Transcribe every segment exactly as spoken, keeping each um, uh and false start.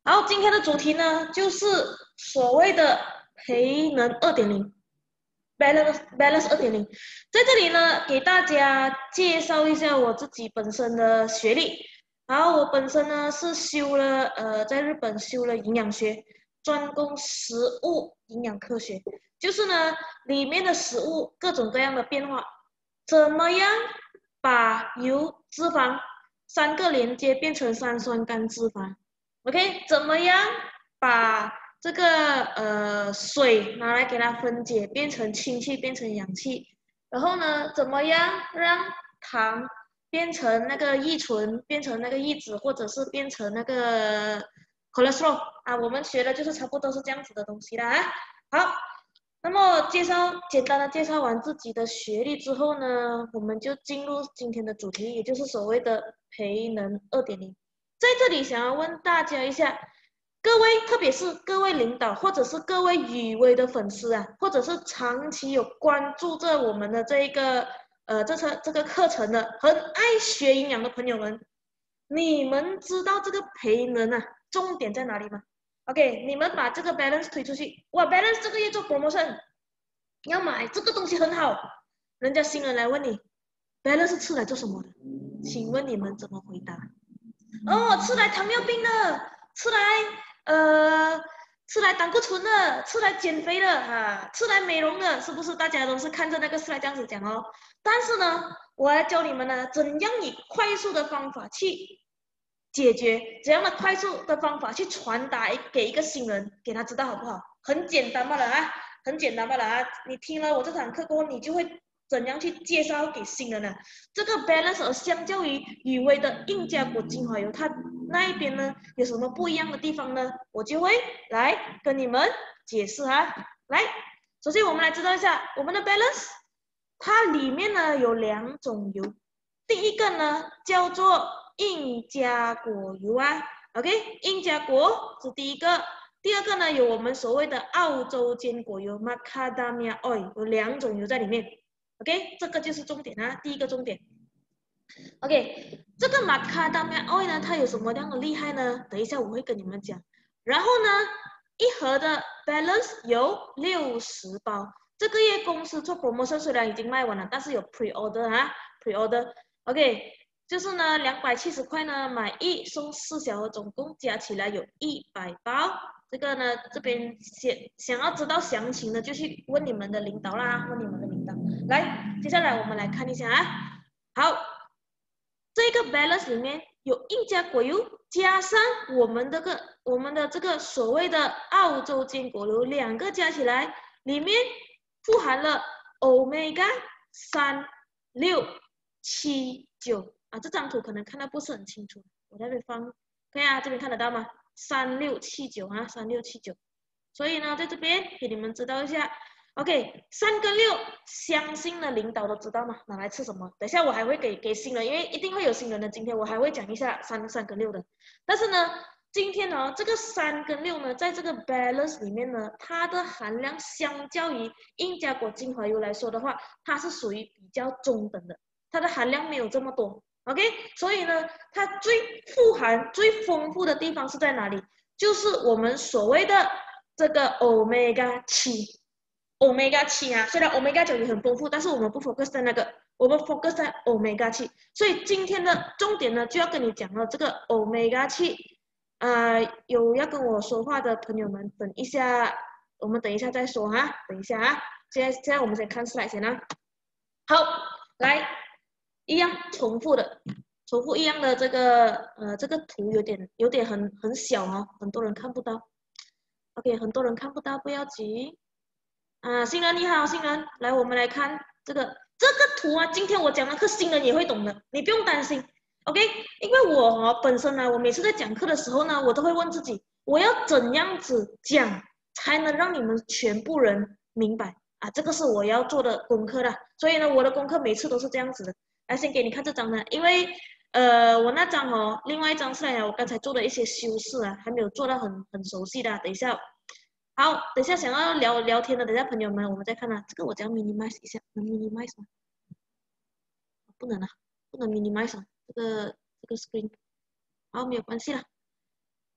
好，今天的主题呢，就是所谓的培能二点零，balance balance 二点零。在这里呢，给大家介绍一下我自己本身的学历。好，我本身呢是修了呃，在日本修了营养学，专攻食物营养科学，就是呢里面的食物各种各样的变化，怎么样把油脂肪三个连接变成三酸甘脂肪。OK，怎么样把这个呃水拿来给它分解，变成氢气，变成氧气？然后呢，怎么样让糖变成那个乙醇，变成那个乙酯，或者是变成那个 cholesterol 啊？我们学的就是差不多是这样子的东西啦啊。好，那么介绍简单的介绍完自己的学历之后呢，我们就进入今天的主题，也就是所谓的培能二点零。在这里想要问大家一下，各位，特别是各位领导，或者是各位雨薇的粉丝啊，或者是长期有关注着我们的这一个呃这次这个课程的，很爱学营养的朋友们，你们知道这个培能啊重点在哪里吗？OK，你们把这个 balance 推出去，哇，balance 这个月做 promotion，要买这个东西很好，人家新人来问你，balance 是吃来做什么的？请问你们怎么回答？哦，吃来糖尿病的，吃来呃，吃来胆固醇的，吃来减肥的啊，吃来美容的，是不是？大家都是看着那个吃来这样子讲哦。但是呢，我来教你们呢，怎样以快速的方法去解决，怎样的快速的方法去传达给一个新人，给他知道好不好？很简单罢了啊，很简单罢了啊。你听了我这堂课过后，你就会怎样去介绍给新人呢？这个 balance 而相较于雨薇的印加果精华油，它那一边呢有什么不一样的地方呢？我就会来跟你们解释啊。来，首先我们来知道一下我们的 balance，它里面呢有两种油，第一个呢叫做印加果油啊 ，OK，印加果是第一个。第二个呢，有我们所谓的澳洲坚果油 （Macadamia oil），有两种油在里面。OK，这个就是重点啊，第一个重点。OK，这个马卡达米 oil 呢，它有什么样的厉害呢？等一下我会跟你们讲。然后呢，一盒的 balance 有六十包。这个月公司做 promotion 虽然已经卖完了，但是有 pre order 啊，pre order。OK，就是呢，两百七十块呢，买一送四小盒，总共加起来有一百包。这个呢，这边想想要知道详情的，就去问你们的领导啦，问你们的领导。来，接下来我们来看一下啊。好，这个 balance 里面有印加果油，加上我们这个我们的这个所谓的澳洲坚果油，两个加起来，里面富含了 omega 三六七九啊。这张图可能看到不是很清楚，我在这边放，看啊，这边看得到吗？三六七九啊，三六七九。所以呢，在这边给你们知道一下。OK，三跟六，相信的领导都知道吗？拿来吃什么？等一下我还会给给新人，因为一定会有新人的。今天我还会讲一下三三跟六的。但是呢，今天呢，这个三跟六呢，在这个 balance 里面呢，它的含量相较于印加果精华油来说的话，它是属于比较中等的，它的含量没有这么多。OK，所以呢，它最富含、最丰富的地方是在哪里？就是我们所谓的这个 omega 七。omega 七啊，虽然 omega 九也很丰富，但是我们不 focus 在那个，我们 focus 在 omega 七。所以今天的重点呢，就要跟你讲了这个 omega 七。呃，有要跟我说话的朋友们，等一下，我们等一下再说哈，等一下啊。现在现在我们先看 slide 先啊。好，来，一样重复的，重复一样的这个呃这个图有点有点很很小哦，很多人看不到。OK，很多人看不到，不要急。啊，新人你好，新人，来，我们来看这个这个图啊。今天我讲的课，新人也会懂的，你不用担心，OK？因为我哦本身呢，我每次在讲课的时候呢，我都会问自己，我要怎样子讲才能让你们全部人明白啊？这个是我要做的功课的，所以呢，我的功课每次都是这样子的。来，先给你看这张呢，因为呃，我那张哦，另外一张是来我刚才做的一些修饰啊，还没有做到很很熟悉的，等一下。好，等一下想要聊聊天的，等一下朋友们，我们再看啊。这个我只要 minimize 一下，能 minimize 吗？不能啊，不能 minimize 啊，这个这个 screen。好，没有关系了。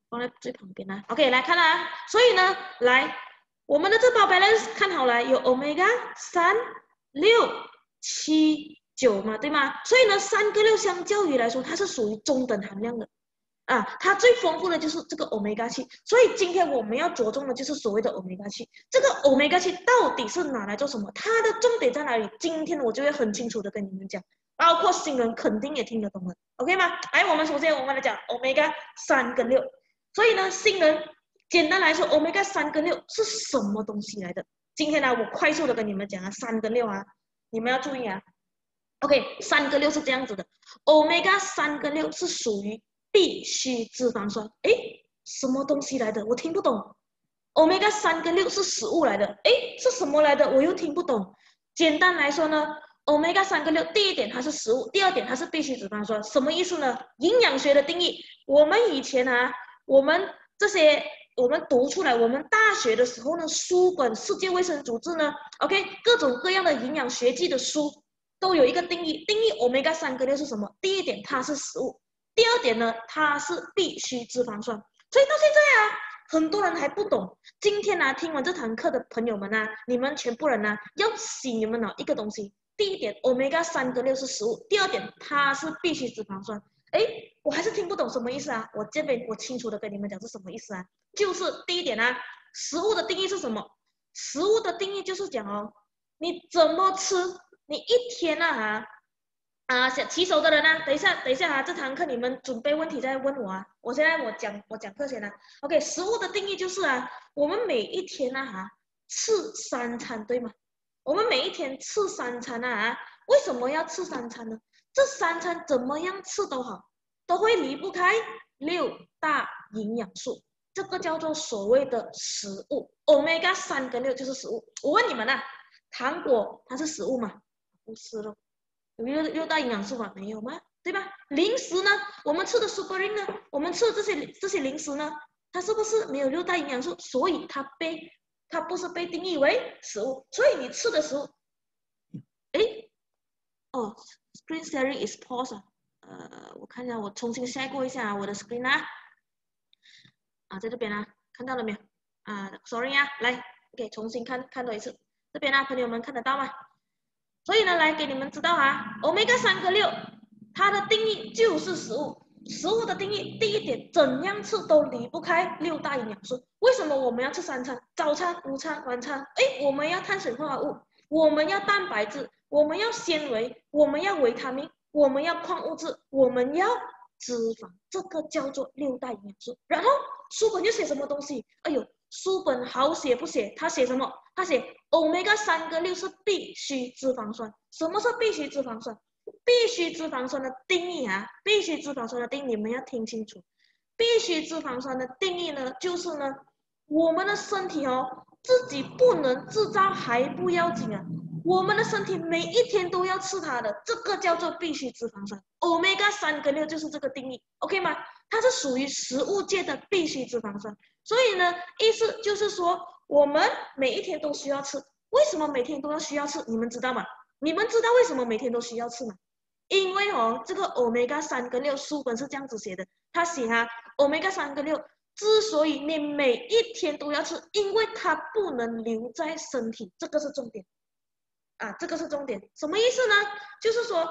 放在最旁边啊。OK， 来看啊，所以呢，来我们的这包 balance 看好了，有 omega 三、六、七、九嘛，对吗？所以呢，三跟六相较于来说，它是属于中等含量的。啊，它最丰富的就是这个 omega 七，所以今天我们要着重的就是所谓的 omega 七。这个 omega 七到底是拿来做什么？它的重点在哪里？今天我就会很清楚的跟你们讲，包括新人肯定也听得懂了 ，OK 吗？来，我们首先我们来讲 omega 三跟六。所以呢，新人简单来说 ，omega 三跟六是什么东西来的？今天呢，我快速的跟你们讲啊，三跟六啊，你们要注意啊。OK， 三跟六是这样子的 ，omega 三跟六是属于必需脂肪酸。诶，什么东西来的？我听不懂。omega 三跟六是食物来的，诶，是什么来的？我又听不懂。简单来说呢 ，omega 三跟六，第一点它是食物，第二点它是必需脂肪酸。什么意思呢？营养学的定义，我们以前啊，我们这些我们读出来，我们大学的时候呢，书本世界卫生组织呢 ，OK， 各种各样的营养学记的书。都有一个定义，定义 omega 三跟六是什么？第一点，它是食物；第二点呢，它是必需脂肪酸。所以到现在啊，很多人还不懂。今天呢、啊，听完这堂课的朋友们呢、啊，你们全部人呢、啊，要洗你们脑一个东西。第一点 ，omega 三跟六是食物；第二点，它是必需脂肪酸。哎，我还是听不懂什么意思啊！我这边我清楚的跟你们讲是什么意思啊？就是第一点啊，食物的定义是什么？食物的定义就是讲哦，你怎么吃。你一天啊啊，想起手的人啊，等一下，等一下啊，这堂课你们准备问题再问我啊。我现在我讲我讲课先啊。OK， 食物的定义就是啊，我们每一天啊哈吃三餐，对吗？我们每一天吃三餐啊，为什么要吃三餐呢？这三餐怎么样吃都好，都会离不开六大营养素，这个叫做所谓的食物。omega 三跟六就是食物。我问你们啊，糖果它是食物吗？不是咯，有六六大营养素吗？没有吗？对吧？零食呢？我们吃的 Superring 呢？我们吃的这些这些零食呢？它是不是没有六大营养素？所以它被它不是被定义为食物。所以你吃的时候，诶，哦 ，Screen sharing is pause 啊。呃，我看一下，我重新 share 过一下我的 screen 啊。啊，在这边啊，看到了没有？啊 ，sorry 啊，来，给重新看看多一次。这边啊，朋友们看得到吗？所以呢，来给你们知道啊 ，omega 三跟六，它的定义就是食物。食物的定义，第一点，怎样吃都离不开六大营养素。为什么我们要吃三餐？早餐、午餐、晚餐。哎，我们要碳水化合物，我们要蛋白质，我们要纤维，我们要维他命，我们要矿物质，我们要脂肪。这个叫做六大营养素。然后书本就写什么东西？哎呦，书本好写不写？它写什么？它写 omega 三跟六是必需脂肪酸。什么是必需脂肪酸？必需脂肪酸的定义啊，必需脂肪酸的定义你们要听清楚。必需脂肪酸的定义呢，就是呢，我们的身体哦，自己不能制造还不要紧啊，我们的身体每一天都要吃它的，这个叫做必需脂肪酸。omega 三跟六就是这个定义 ，OK 吗？它是属于食物界的必需脂肪酸。所以呢，意思就是说，我们每一天都需要吃。为什么每天都要需要吃？你们知道吗？你们知道为什么每天都需要吃吗？因为哦，这个 omega 三跟六书本是这样子写的，他写啊 omega 三跟六之所以你每一天都要吃，因为它不能留在身体，这个是重点啊，这个是重点。什么意思呢？就是说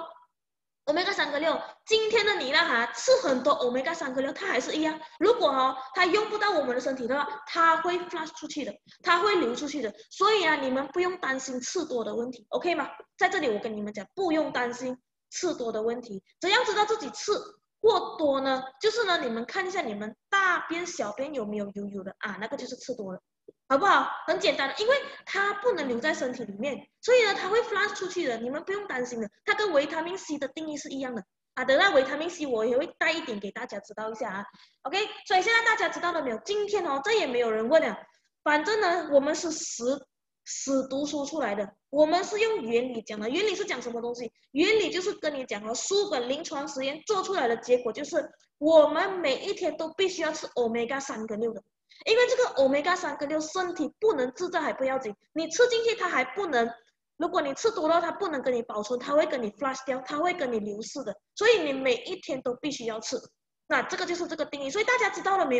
omega 三跟六，今天的你呢哈，吃很多 omega 三跟六，它还是一样。如果哦，它用不到我们的身体的话，它会 flush 出去的，它会流出去的。所以啊，你们不用担心吃多的问题 ，OK 吗？在这里我跟你们讲，不用担心吃多的问题。怎样知道自己吃过多呢？就是呢，你们看一下你们大便、小便有没有油油的啊，那个就是吃多了。好不好？很简单的，因为它不能留在身体里面，所以呢，它会 flush 出去的，你们不用担心的。它跟维他命 C 的定义是一样的啊。等到维他命 C 我也会带一点给大家知道一下啊。OK， 所以现在大家知道了没有？今天哦，这也没有人问了，反正呢，我们是死死读书出来的，我们是用原理讲的。原理是讲什么东西？原理就是跟你讲哦，书本临床实验做出来的结果就是，我们每一天都必须要吃 omega 三跟六的。因为这个 omega 三跟六身体不能制造还不要紧，你吃进去它还不能，如果你吃多了它不能跟你保存，它会跟你 flush 掉，它会跟你流失的，所以你每一天都必须要吃。那这个就是这个定义，所以大家知道了没有？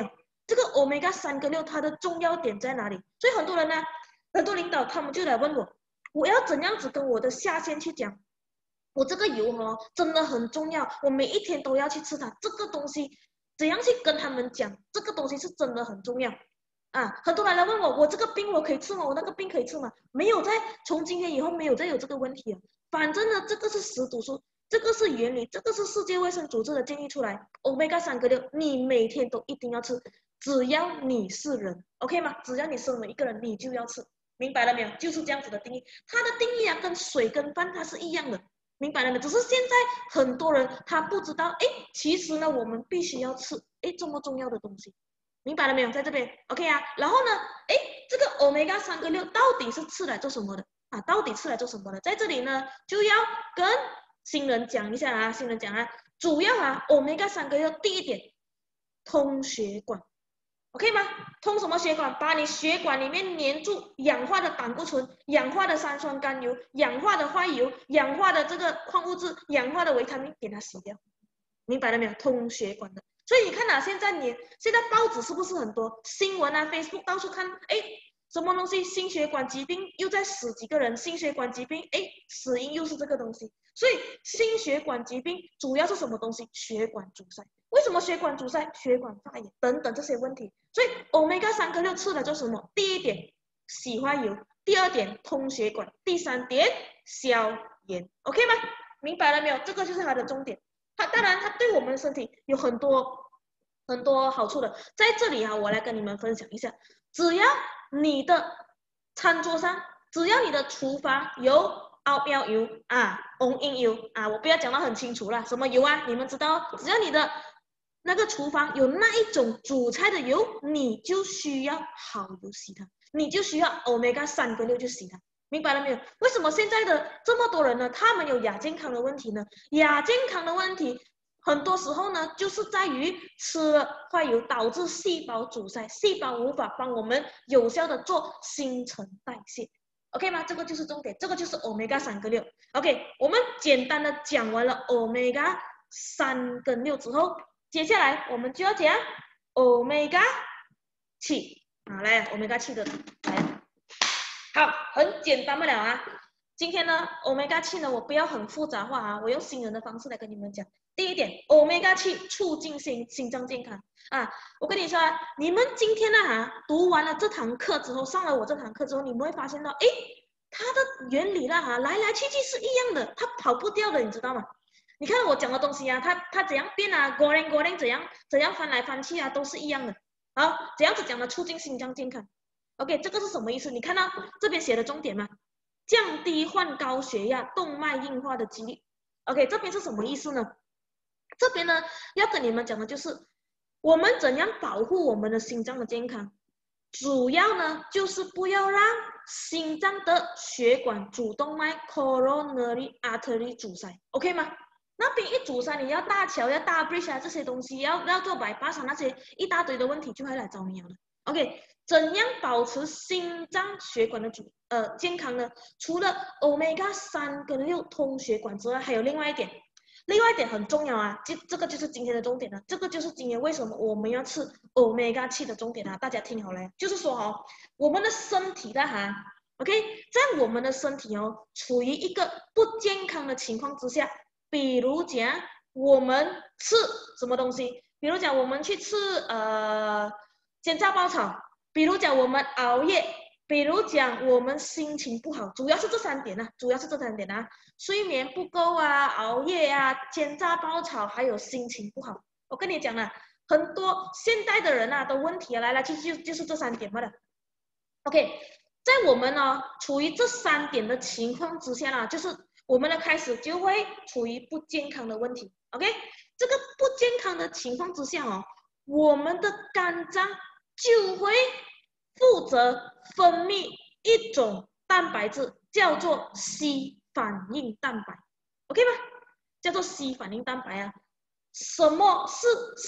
这个 omega 三跟六它的重要点在哪里？所以很多人呢，很多领导他们就来问我，我要怎样子跟我的下线去讲？我这个油哦真的很重要，我每一天都要去吃它。这个东西怎样去跟他们讲？这个东西是真的很重要啊！很多人来问我，我这个病我可以吃吗？我那个病可以吃吗？没有在，从今天以后没有再有这个问题了。反正呢，这个是死读书，这个是原理，这个是世界卫生组织的建议出来 ，omega 三跟六，你每天都一定要吃，只要你是人 ，OK 吗？只要你身为一个人，你就要吃，明白了没有？就是这样子的定义，它的定义啊，跟水跟饭它是一样的。明白了没？只是现在很多人他不知道，哎，其实呢，我们必须要吃，哎，这么重要的东西，明白了没有？在这边 ，OK 啊。然后呢，哎，这个 omega 三跟六到底是吃来做什么的啊？到底吃来做什么的？在这里呢，就要跟新人讲一下啊，新人讲啊，主要啊 omega 三跟六，第一点，通血管。OK 吗？通什么血管？把你血管里面粘住氧化的胆固醇、氧化的三酸甘油、氧化的坏油、氧化的这个矿物质、氧化的维他命，给它洗掉。明白了没有？通血管的。所以你看啊，现在你现在报纸是不是很多新闻啊 ？Facebook 到处看，哎，什么东西？心血管疾病又在死几个人？心血管疾病，哎，死因又是这个东西。所以心血管疾病主要是什么东西？血管阻塞。为什么血管阻塞？血管发炎等等这些问题。所以 omega 三跟六吃了做什么？第一点，洗坏油；第二点，通血管；第三点，消炎。OK 吗？明白了没有？这个就是它的重点。它当然，它对我们身体有很多很多好处的。在这里啊，我来跟你们分享一下。只要你的餐桌上，只要你的厨房有奥标油啊、红印油啊，我不要讲得很清楚啦，什么油啊？你们知道，只要你的那个厨房有那一种煮菜的油，你就需要好油洗它，你就需要 omega 三跟六去洗它。明白了没有？为什么现在的这么多人呢？他们有亚健康的问题呢？亚健康的问题很多时候呢，就是在于吃了坏油导致细胞阻塞，细胞无法帮我们有效的做新陈代谢。OK 吗？这个就是重点，这个就是 omega 三跟六。OK， 我们简单的讲完了 omega 三跟六之后，接下来我们就要讲 omega 七。好，来 omega 七的来。好，很简单不了啊。今天呢 ，omega 七呢，我不要很复杂化啊，我用新人的方式来跟你们讲。第一点 ，omega 七促进心心脏健康啊。我跟你说啊，你们今天呢、啊，读完了这堂课之后，上了我这堂课之后，你们会发现到，哎，它的原理啦哈，来来去去是一样的，它跑不掉的，你知道吗？你看我讲的东西啊，它它怎样变啊 ，goreng goreng 怎样怎样翻来翻去啊，都是一样的。好，怎样子讲呢？促进心脏健康。OK， 这个是什么意思？你看到这边写的重点吗？降低患高血压、动脉硬化的几率。OK， 这边是什么意思呢？这边呢要跟你们讲的就是我们怎样保护我们的心脏的健康。主要呢就是不要让心脏的血管主动脉 coronary artery 阻塞 ，OK 吗？那边一阻塞，你要大桥、要大 bridge 啊这些东西，要要做bypass那些一大堆的问题就会来找你了。OK， 怎样保持心脏血管的主呃健康呢？除了 omega 三跟六通血管之外，还有另外一点，另外一点很重要啊，这这个就是今天的重点了，这个就是今天为什么我们要吃 omega 七的重点啊，大家听好了，就是说哦，我们的身体的哈 ，OK， 在我们的身体哦，处于一个不健康的情况之下，比如讲我们吃什么东西，比如讲我们去吃呃。煎炸爆炒，比如讲我们熬夜，比如讲我们心情不好，主要是这三点啊，主要是这三点啊，睡眠不够啊，熬夜啊，煎炸爆炒，还有心情不好。我跟你讲了，很多现代的人啊，的问题来来去去就是这三点嘛的。OK， 在我们呢处于这三点的情况之下呢，就是我们的开始就会处于不健康的问题。OK， 这个不健康的情况之下哦，我们的肝脏就会负责分泌一种蛋白质，叫做 C 反应蛋白 ，OK 吗？叫做 C 反应蛋白啊。什么是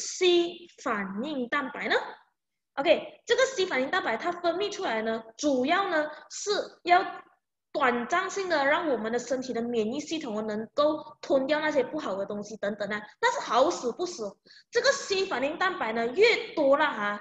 C 反应蛋白呢 ？OK， 这个 C 反应蛋白它分泌出来呢，主要呢是要短暂性的让我们的身体的免疫系统能够吞掉那些不好的东西等等啊，但是好死不死，这个 C 反应蛋白呢越多了哈。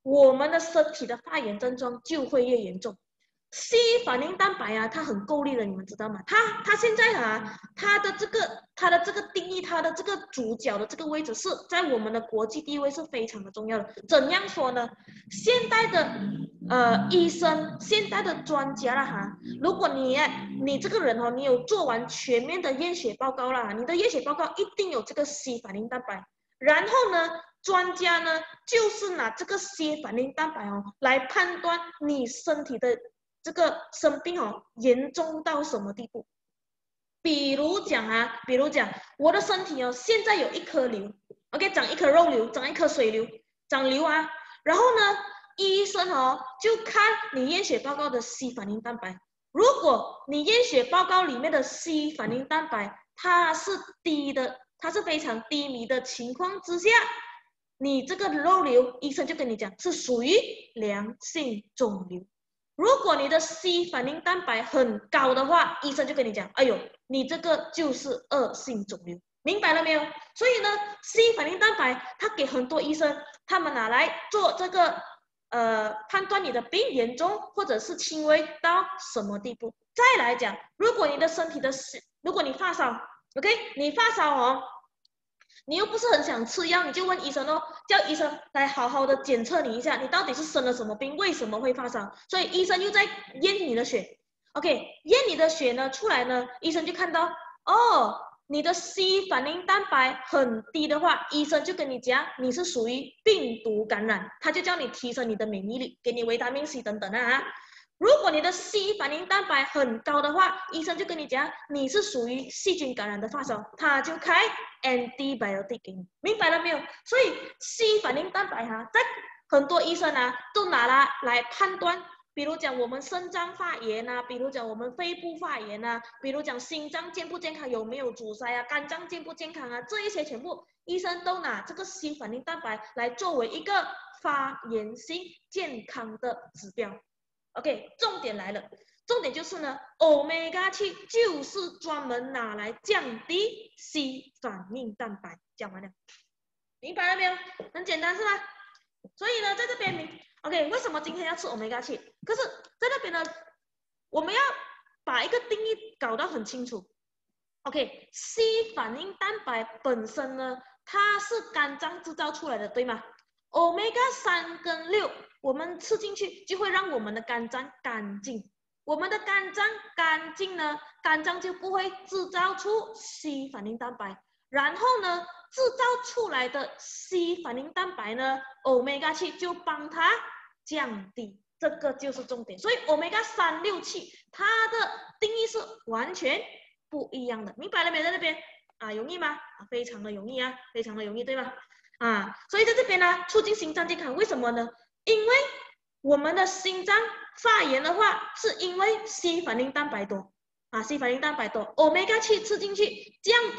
我们的身体的发炎症状就会越严重。C 反应蛋白啊，它很够力的，你们知道吗？它它现在啊，它的这个它的这个定义，它的这个主角的这个位置是在我们的国际地位是非常的重要的。怎样说呢？现代的呃医生，现代的专家了哈，如果你你这个人哦，你有做完全面的验血报告啦，你的验血报告一定有这个 C 反应蛋白，然后呢？专家呢，就是拿这个 C 反应蛋白哦，来判断你身体的这个生病哦，严重到什么地步。比如讲啊，比如讲，我的身体哦，现在有一颗瘤 ，OK， 长一颗肉瘤，长一颗水瘤，长瘤啊。然后呢，医生哦，就看你验血报告的 C 反应蛋白。如果你验血报告里面的 C 反应蛋白它是低的，它是非常低迷的情况之下，你这个肉瘤，医生就跟你讲是属于良性肿瘤。如果你的 C 反应蛋白很高的话，医生就跟你讲，哎呦，你这个就是恶性肿瘤，明白了没有？所以呢 ，C 反应蛋白它给很多医生，他们拿来做这个呃判断你的病严重或者是轻微到什么地步。再来讲，如果你的身体的，如果你发烧 ，OK， 你发烧哦。你又不是很想吃药，你就问医生哦，叫医生来好好的检测你一下，你到底是生了什么病，为什么会发烧？所以医生又在验你的血 ，OK， 验你的血呢出来呢，医生就看到哦，你的 C 反应蛋白很低的话，医生就跟你讲你是属于病毒感染，他就叫你提升你的免疫力，给你维他命 C 等等啊。如果你的 C 反应蛋白很高的话，医生就跟你讲你是属于细菌感染的发烧，他就开 antibiotic 给你，明白了没有？所以 C 反应蛋白哈、啊，在很多医生啊都拿它来判断，比如讲我们肾脏发炎啊，比如讲我们肺部发炎啊，比如讲心脏健不健康，有没有阻塞啊，肝脏健不健康啊，这一些全部医生都拿这个 C 反应蛋白来作为一个发炎性健康的指标。OK， 重点来了，重点就是呢 ，Omega 七就是专门拿来降低 C 反应蛋白。讲完了，明白了没有？很简单是吧？所以呢，在这边你 OK， 为什么今天要吃 Omega 七？可是在那边呢，我们要把一个定义搞到很清楚。OK，C 反应蛋白本身呢，它是肝脏制造出来的，对吗？Omega 三跟六，我们吃进去就会让我们的肝脏干净。我们的肝脏干净呢，肝脏就不会制造出 C 反应蛋白。然后呢，制造出来的 C 反应蛋白呢 ，Omega 七就帮它降低。这个就是重点。所以 Omega 三六七它的定义是完全不一样的，明白了没？在这边啊，容易吗？啊，非常的容易啊，非常的容易，对吗？啊，所以在这边呢，促进心脏健康，为什么呢？因为我们的心脏发炎的话，是因为 C 反应蛋白多啊 ，C 反应蛋白多 ，Omega 七吃进去降低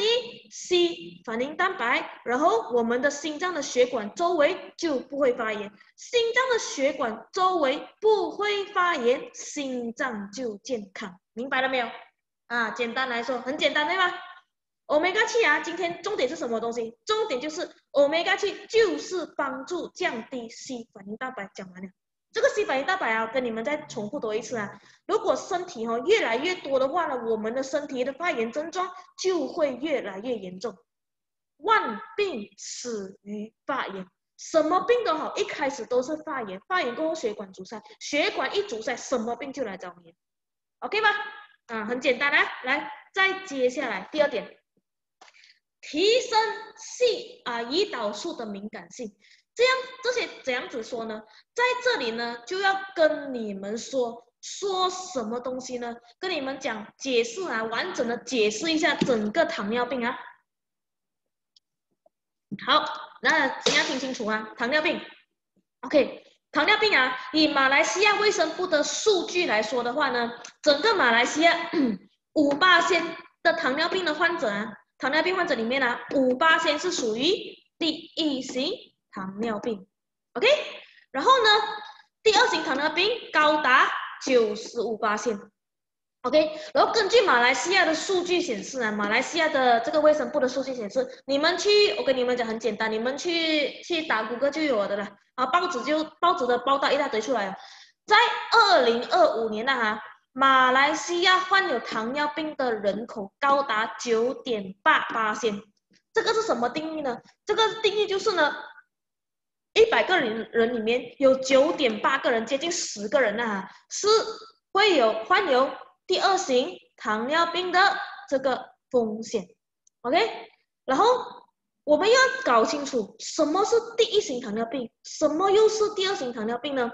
C 反应蛋白，然后我们的心脏的血管周围就不会发炎，心脏的血管周围不会发炎，心脏就健康，明白了没有？啊，简单来说，很简单对吗？Omega 七啊，今天重点是什么东西？重点就是 Omega 七就是帮助降低 C 反应蛋白。讲完了，这个 C 反应蛋白啊，跟你们再重复多一次啊。如果身体哦越来越多的话呢，我们的身体的发炎症状就会越来越严重。万病始于发炎，什么病都好，一开始都是发炎，发炎过后血管阻塞，血管一阻塞，什么病就来找你 ，OK 吗？啊，很简单啊，来，再接下来第二点。提升系啊胰岛素的敏感性，这样这些怎样子说呢？在这里呢，就要跟你们说说什么东西呢？跟你们讲解释啊，完整的解释一下整个糖尿病啊。好，那请要听清楚啊，糖尿病 ，OK， 糖尿病啊，以马来西亚卫生部的数据来说的话呢，整个马来西亚五趴的糖尿病的患者啊。糖尿病患者里面呢、啊，五趴是属于第一型糖尿病 ，OK， 然后呢，第二型糖尿病高达九十五趴。 OK，然后根据马来西亚的数据显示啊，马来西亚的这个卫生部的数据显示，你们去，我跟你们讲很简单，你们去去打谷歌就有的了啊，报纸就报纸的报道一大堆出来了，在二零二五年呐、啊、哈，马来西亚患有糖尿病的人口高达九点八八千，这个是什么定义呢？这个定义就是呢，一百个人人里面有九点八个人，接近十个人呐、啊，是会有患有第二型糖尿病的这个风险 ，OK？ 然后我们要搞清楚什么是第一型糖尿病，什么又是第二型糖尿病呢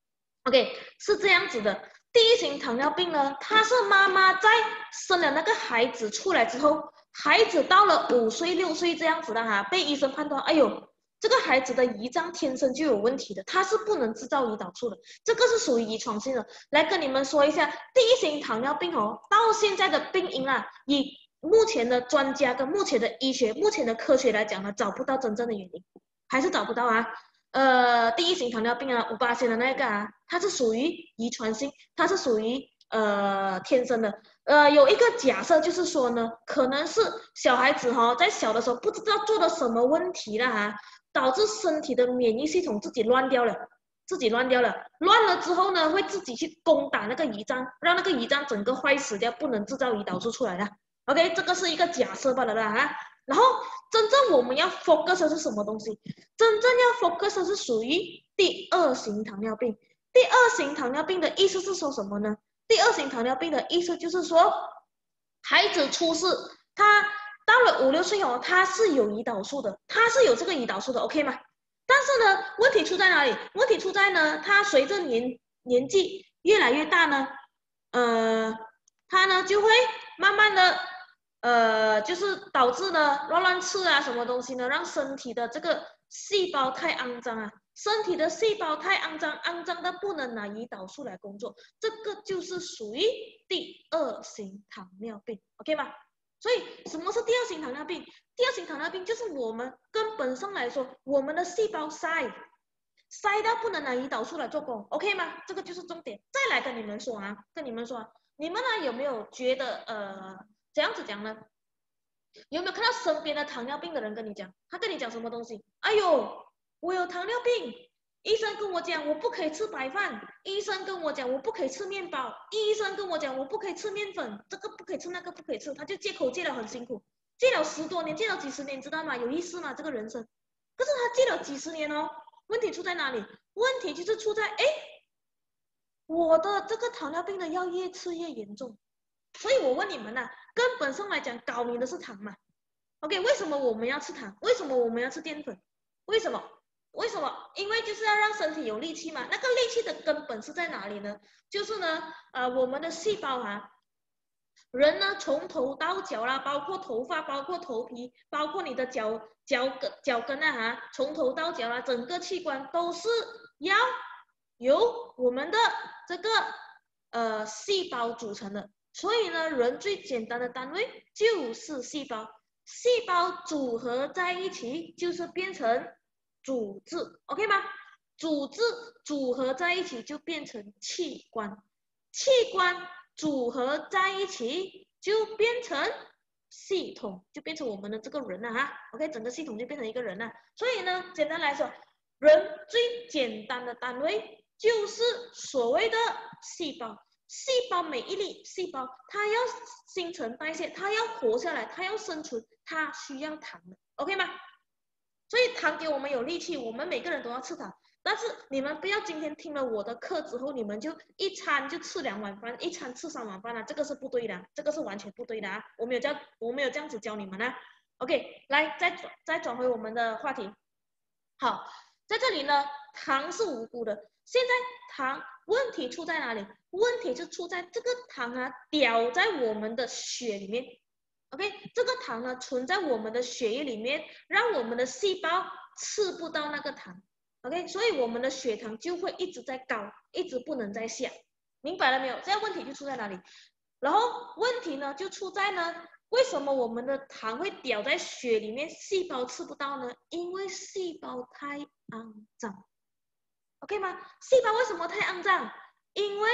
？OK， 是这样子的，第一型糖尿病呢，它是妈妈在生了那个孩子出来之后，孩子到了五岁六岁这样子的哈，被医生判断，哎呦，这个孩子的胰脏天生就有问题的，它是不能制造胰岛素的，这个是属于遗传性的。来跟你们说一下，第一型糖尿病哦，到现在的病因啊，以目前的专家跟目前的医学、目前的科学来讲呢，找不到真正的原因，还是找不到啊。呃，第一型糖尿病啊，五八线的那个啊，它是属于遗传性，它是属于呃天生的。呃，有一个假设就是说呢，可能是小孩子哈、哦，在小的时候不知道做了什么问题了哈，导致身体的免疫系统自己乱掉了，自己乱掉了，乱了之后呢，会自己去攻打那个胰脏，让那个胰脏整个坏死掉，不能制造胰岛素出来了。OK， 这个是一个假设罢了啦哈。然后真正我们要 focus 的是什么东西？真正要 focus 的是属于第二型糖尿病。第二型糖尿病的意思是说什么呢？第二型糖尿病的意思就是说，孩子出世，他到了五六岁哦，他是有胰岛素的，他是有这个胰岛素的 ，OK 吗？但是呢，问题出在哪里？问题出在呢，他随着年年纪越来越大呢，呃，他呢就会慢慢的，呃，就是导致呢乱乱吃啊什么东西呢，让身体的这个细胞太肮脏啊，身体的细胞太肮脏，肮脏的不能拿胰岛素来工作，这个就是属于第二型糖尿病 ，OK 吗？所以什么是第二型糖尿病？第二型糖尿病就是我们根本上来说，我们的细胞塞塞到不能拿胰岛素来做工 ，OK 吗？这个就是重点。再来跟你们说啊，跟你们说、啊，你们呢有没有觉得呃怎样子讲呢？有没有看到身边的糖尿病的人跟你讲，他跟你讲什么东西？哎呦，我有糖尿病，医生跟我讲我不可以吃白饭，医生跟我讲我不可以吃面包，医生跟我讲我不可以吃面粉，这个不可以吃，那个不可以吃，他就戒口戒了很辛苦，戒了十多年，戒了几十年，知道吗？有意思吗？这个人生，可是他戒了几十年哦，问题出在哪里？问题就是出在，哎，我的这个糖尿病的药越吃越严重，所以我问你们呐、啊，根本上来讲，搞你的是糖嘛。OK，为什么我们要吃糖？为什么我们要吃淀粉？为什么？为什么？因为就是要让身体有力气嘛。那个力气的根本是在哪里呢？就是呢，呃，我们的细胞啊，人呢从头到脚啦，包括头发，包括头皮，包括你的脚脚跟脚跟啊哈，从头到脚啦，整个器官都是要由我们的这个呃细胞组成的。所以呢，人最简单的单位就是细胞。细胞组合在一起就是变成组织 ，OK 吗？组织组合在一起就变成器官，器官组合在一起就变成系统，就变成我们的这个人了哈。OK， 整个系统就变成一个人了。所以呢，简单来说，人最简单的单位就是所谓的细胞。细胞每一粒细胞，它要新陈代谢，它要活下来，它要生存，它需要糖的 ，OK 吗？所以糖给我们有力气，我们每个人都要吃糖。但是你们不要今天听了我的课之后，你们就一餐就吃两碗饭，一餐吃三碗饭啊，这个是不对的，这个是完全不对的啊！我没有教，我没有这样子教你们啊。OK， 来再转再转回我们的话题。好，在这里呢，糖是无辜的。现在糖问题出在哪里？问题就出在这个糖啊，掉在我们的血里面。OK， 这个糖呢存在我们的血液里面，让我们的细胞吃不到那个糖。OK， 所以我们的血糖就会一直在高，一直不能再下。明白了没有？这样问题就出在哪里？然后问题呢就出在呢，为什么我们的糖会掉在血里面，细胞吃不到呢？因为细胞太肮脏。OK 吗？细胞为什么太肮脏？因为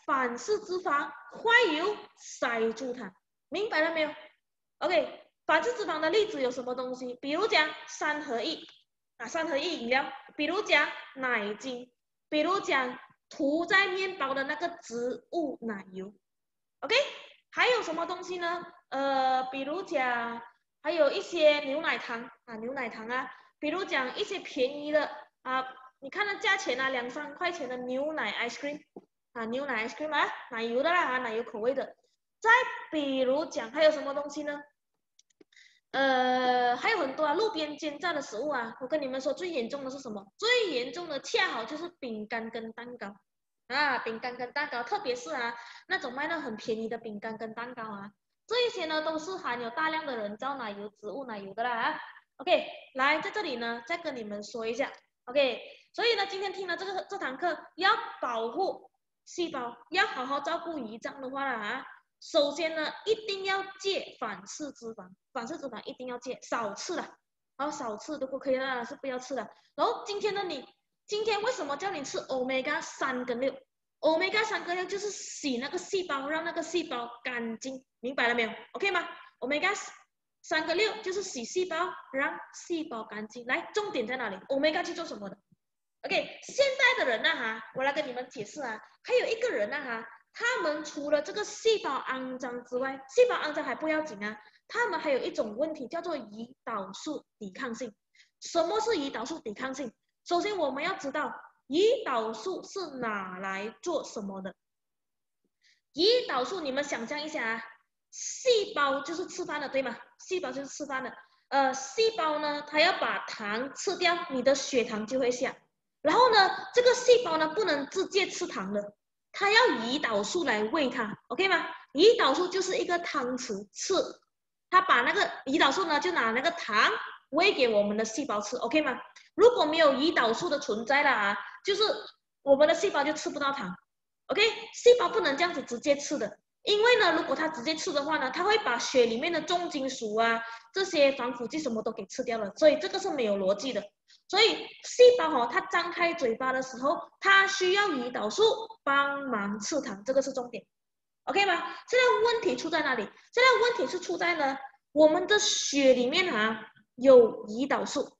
反式脂肪坏油塞住它，明白了没有 ？OK， 反式脂肪的例子有什么东西？比如讲三合一啊，三合一饮料，比如讲奶精，比如讲涂在面包的那个植物奶油 ，OK， 还有什么东西呢？呃，比如讲还有一些牛奶糖啊，牛奶糖啊，比如讲一些便宜的啊，你看那价钱啊，两三块钱的牛奶 ice cream 啊，牛奶 ice cream 啊，奶油的啦啊，奶油口味的。再比如讲还有什么东西呢？呃，还有很多啊，路边煎炸的食物啊，我跟你们说，最严重的是什么？最严重的恰好就是饼干跟蛋糕啊，饼干跟蛋糕，特别是啊那种卖的很便宜的饼干跟蛋糕啊，这一些呢都是含有大量的人造奶油、植物奶油的啦啊。OK， 来在这里呢再跟你们说一下 ，OK， 所以呢今天听了这个这堂课，要保护细胞，要好好照顾胰脏的话啦啊。首先呢，一定要戒反式脂肪，反式脂肪一定要戒，少吃了，好少吃，如果可以的话是不要吃的。然后今天的你，今天为什么叫你吃 omega 三跟六 ？omega 三跟六就是洗那个细胞，让那个细胞干净，明白了没有 ？OK 吗 ？omega 三跟六就是洗细胞，让细胞干净。来，重点在哪里 ？omega 去做什么的 ？OK， 现在的人呢、啊、哈，我来跟你们解释啊，还有一个人呢、啊、哈。他们除了这个细胞肮脏之外，细胞肮脏还不要紧啊，他们还有一种问题叫做胰岛素抵抗性。什么是胰岛素抵抗性？首先我们要知道胰岛素是拿来做什么的。胰岛素你们想象一下啊，细胞就是吃饭的，对吗？细胞就是吃饭的。呃，细胞呢，它要把糖吃掉，你的血糖就会下。然后呢，这个细胞呢不能直接吃糖的。它要胰岛素来喂它 ，OK 吗？胰岛素就是一个汤匙吃，它把那个胰岛素呢，就拿那个糖喂给我们的细胞吃 ，OK 吗？如果没有胰岛素的存在了啊，就是我们的细胞就吃不到糖 ，OK？ 细胞不能这样子直接吃的，因为呢，如果它直接吃的话呢，它会把血里面的重金属啊、这些防腐剂什么都给吃掉了，所以这个是没有逻辑的。所以细胞哦，它张开嘴巴的时候，它需要胰岛素帮忙吃糖，这个是重点 ，OK 吗？现在问题出在哪里？现在问题是出在呢，我们的血里面啊有胰岛素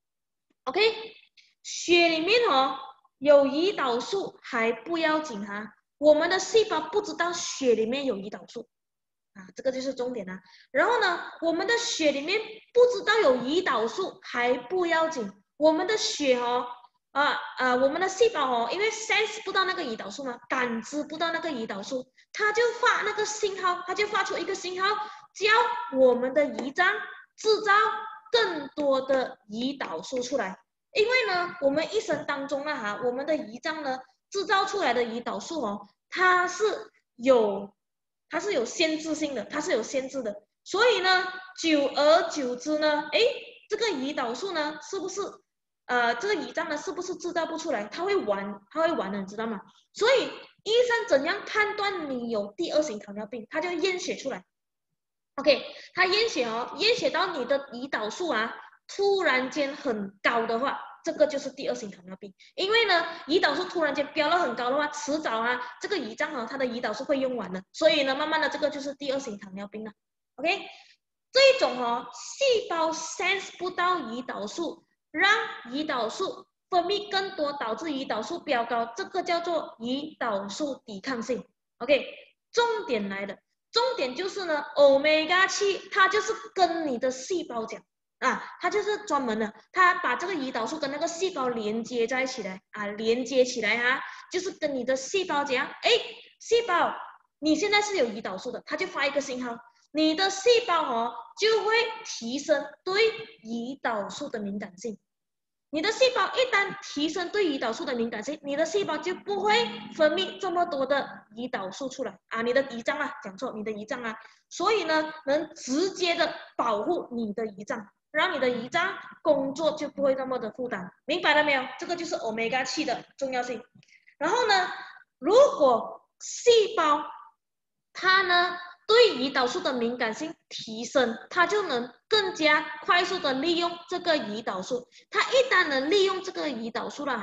，OK？ 血里面哦有胰岛素还不要紧啊，我们的细胞不知道血里面有胰岛素啊，这个就是重点啊。然后呢，我们的血里面不知道有胰岛素还不要紧。我们的血哦，啊啊，我们的细胞哦，因为 sense 不到那个胰岛素嘛，感知不到那个胰岛素，它就发那个信号，它就发出一个信号，叫我们的胰脏制造更多的胰岛素出来。因为呢，我们一生当中呢，哈，我们的胰脏呢制造出来的胰岛素哦，它是有它是有限制性的，它是有限制的，所以呢，久而久之呢，哎，这个胰岛素呢，是不是？呃，这个胰脏呢是不是制造不出来？它会玩，它会玩的，你知道吗？所以医生怎样判断你有第二型糖尿病？他就验血出来 ，OK， 他验血哦，验血到你的胰岛素啊突然间很高的话，这个就是第二型糖尿病。因为呢，胰岛素突然间飙到很高的话，迟早啊这个胰脏啊它的胰岛素会用完的，所以呢，慢慢的这个就是第二型糖尿病了 ，OK， 这一种哦，细胞 sense 不到胰岛素。让胰岛素分泌更多，导致胰岛素飙高，这个叫做胰岛素抵抗性。OK， 重点来了，重点就是呢 ，omega 七它就是跟你的细胞讲啊，它就是专门的，它把这个胰岛素跟那个细胞连接在一起来啊，连接起来啊，就是跟你的细胞讲，哎，细胞你现在是有胰岛素的，它就发一个信号。你的细胞哦就会提升对胰岛素的敏感性。你的细胞一旦提升对胰岛素的敏感性，你的细胞就不会分泌这么多的胰岛素出来啊，你的胰脏啊，讲错，你的胰脏啊，所以呢，能直接的保护你的胰脏，让你的胰脏工作就不会那么的负担，明白了没有？这个就是 omega 七的重要性。然后呢，如果细胞它呢对胰岛素的敏感性提升，它就能更加快速的利用这个胰岛素。它一旦能利用这个胰岛素了哈，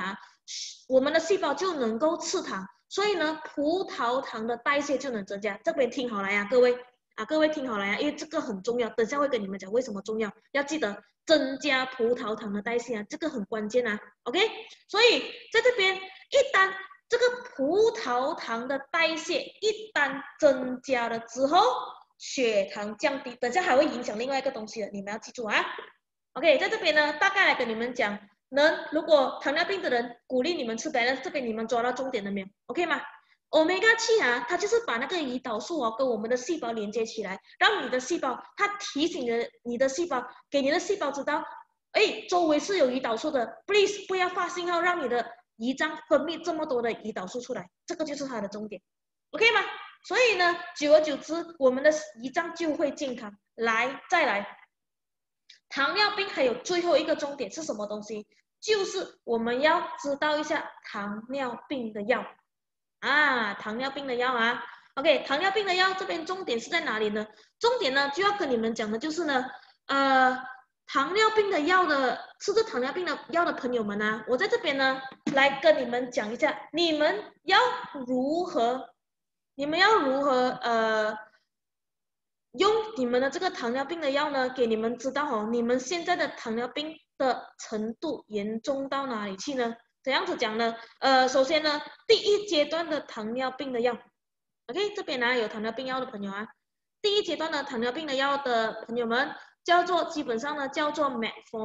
我们的细胞就能够吃糖，所以呢，葡萄糖的代谢就能增加。这边听好了呀，各位啊，各位听好了呀，因为这个很重要，等下会跟你们讲为什么重要，要记得增加葡萄糖的代谢啊，这个很关键啊 ，OK？ 所以在这边一旦这个葡萄糖的代谢一旦增加了之后，血糖降低，等下还会影响另外一个东西的，你们要记住啊。OK， 在这边呢，大概来跟你们讲，能如果糖尿病的人鼓励你们吃 balance， 这边你们抓到重点了没有 ？OK 吗 ？Omega 七啊，它就是把那个胰岛素哦跟我们的细胞连接起来，让你的细胞，它提醒了你的细胞，给你的细胞知道，哎，周围是有胰岛素的 ，please 不要发信号，让你的胰脏分泌这么多的胰岛素出来，这个就是它的重点 ，OK 吗？所以呢，久而久之，我们的胰脏就会健康。来，再来，糖尿病还有最后一个重点是什么东西？就是我们要知道一下糖尿病的药啊，糖尿病的药啊。OK， 糖尿病的药这边重点是在哪里呢？重点呢就要跟你们讲的就是呢，呃，糖尿病的药的吃这糖尿病的药的朋友们啊，我在这边呢来跟你们讲一下，你们要如何。你们要如何呃用你们的这个糖尿病的药呢？给你们知道哦，你们现在的糖尿病的程度严重到哪里去呢？怎样子讲呢？呃，首先呢，第一阶段的糖尿病的药 ，OK， 这边呢有糖尿病药的朋友啊，第一阶段的糖尿病的药的朋友们叫做基本上呢叫做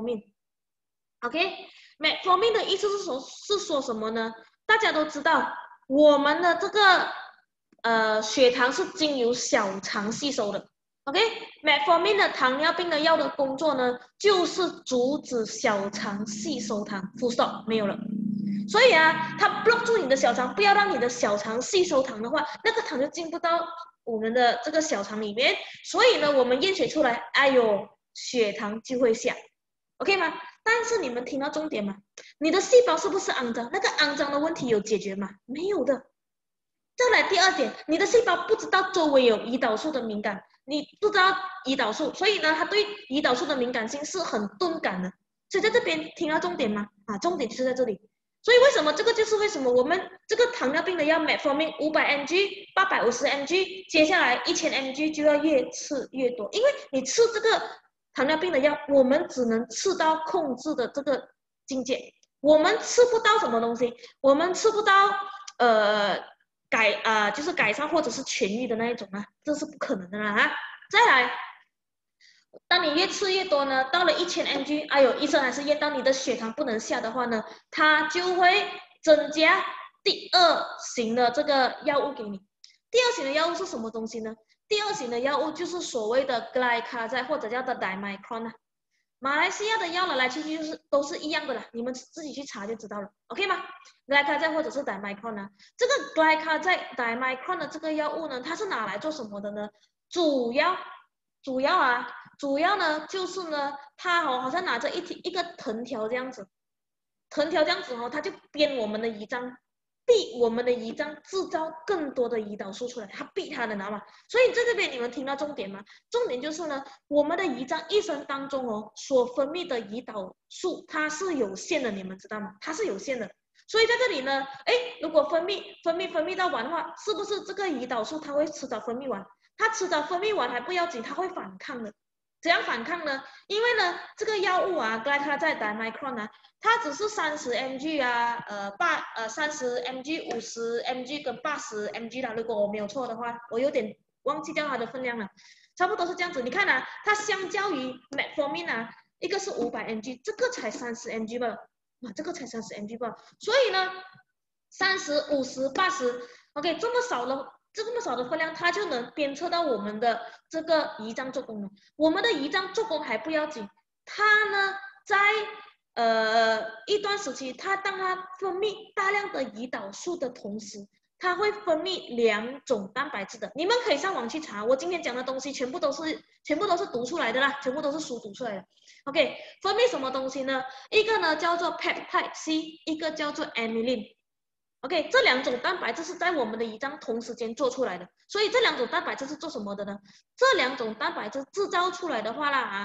metformin，OK，metformin 的意思是说是说什么呢？大家都知道我们的这个呃，血糖是经由小肠吸收的 ，OK？metformin 的糖尿病的药的工作呢，就是阻止小肠吸收糖 ，full stop 没有了。所以啊，它 block 住你的小肠，不要让你的小肠吸收糖的话，那个糖就进不到我们的这个小肠里面。所以呢，我们验血出来，哎呦，血糖就会下 ，OK 吗？但是你们听到重点吗？你的细胞是不是肮脏？那个肮脏的问题有解决吗？没有的。再来第二点，你的细胞不知道周围有胰岛素的敏感，你不知道胰岛素，所以呢，它对胰岛素的敏感性是很钝感的。所以在这边听到重点吗？啊，重点就是在这里。所以为什么这个就是为什么我们这个糖尿病的药 metformin 五百 mg、八百五十 mg， 接下来一千 mg 就要越吃越多，因为你吃这个糖尿病的药，我们只能吃到控制的这个境界，我们吃不到什么东西，我们吃不到呃。改啊、呃，就是改善或者是痊愈的那一种啊，这是不可能的啦啊！再来，当你越吃越多呢，到了一千 mg， 哎呦，医生还是验到你的血糖不能下的话呢，它就会增加第二型的这个药物给你。第二型的药物是什么东西呢？第二型的药物就是所谓的 glycazide 或者叫做 dimicron 啊。马来西亚的药来来去去就是都是一样的啦，你们自己去查就知道了 ，OK 吗 ？glycazide 或者是 dimicron 呢？这个 glycazide dimicron 的这个药物呢，它是拿来做什么的呢？主要主要啊，主要呢就是呢，它哦好像拿着一一个藤条这样子，藤条这样子哦，它就编我们的胰脏。逼我们的胰脏制造更多的胰岛素出来，它逼它的，知道吗？所以在这边你们听到重点吗？重点就是呢，我们的胰脏一生当中哦所分泌的胰岛素它是有限的，你们知道吗？它是有限的。所以在这里呢，哎，如果分泌分泌分泌到完的话，是不是这个胰岛素它会迟早分泌完？它迟早分泌完还不要紧，它会反抗的。怎样反抗呢？因为呢，这个药物啊，glycazide dimicron 啊，它只是三十 mg 啊，呃八呃三十 mg、五十 mg 跟八十 mg 啦。如果我没有错的话，我有点忘记掉它的分量了，差不多是这样子。你看啊，它相较于 metformin 啊，一个是五百 mg， 这个才三十 mg 吧，哇，这个才三十 mg 吧。所以呢，三十、五十、八十 ，OK， 这么少的。这么少的分量，它就能鞭策到我们的这个胰脏做功能。我们的胰脏做工还不要紧，它呢在呃一段时期，它当它分泌大量的胰岛素的同时，它会分泌两种蛋白质的。你们可以上网去查，我今天讲的东西全部都是全部都是读出来的啦，全部都是书读出来的。OK， 分泌什么东西呢？一个呢叫做 peptide C， 一个叫做 amylin。OK， 这两种蛋白质是在我们的胰脏同时间做出来的，所以这两种蛋白质是做什么的呢？这两种蛋白质制造出来的话啦啊，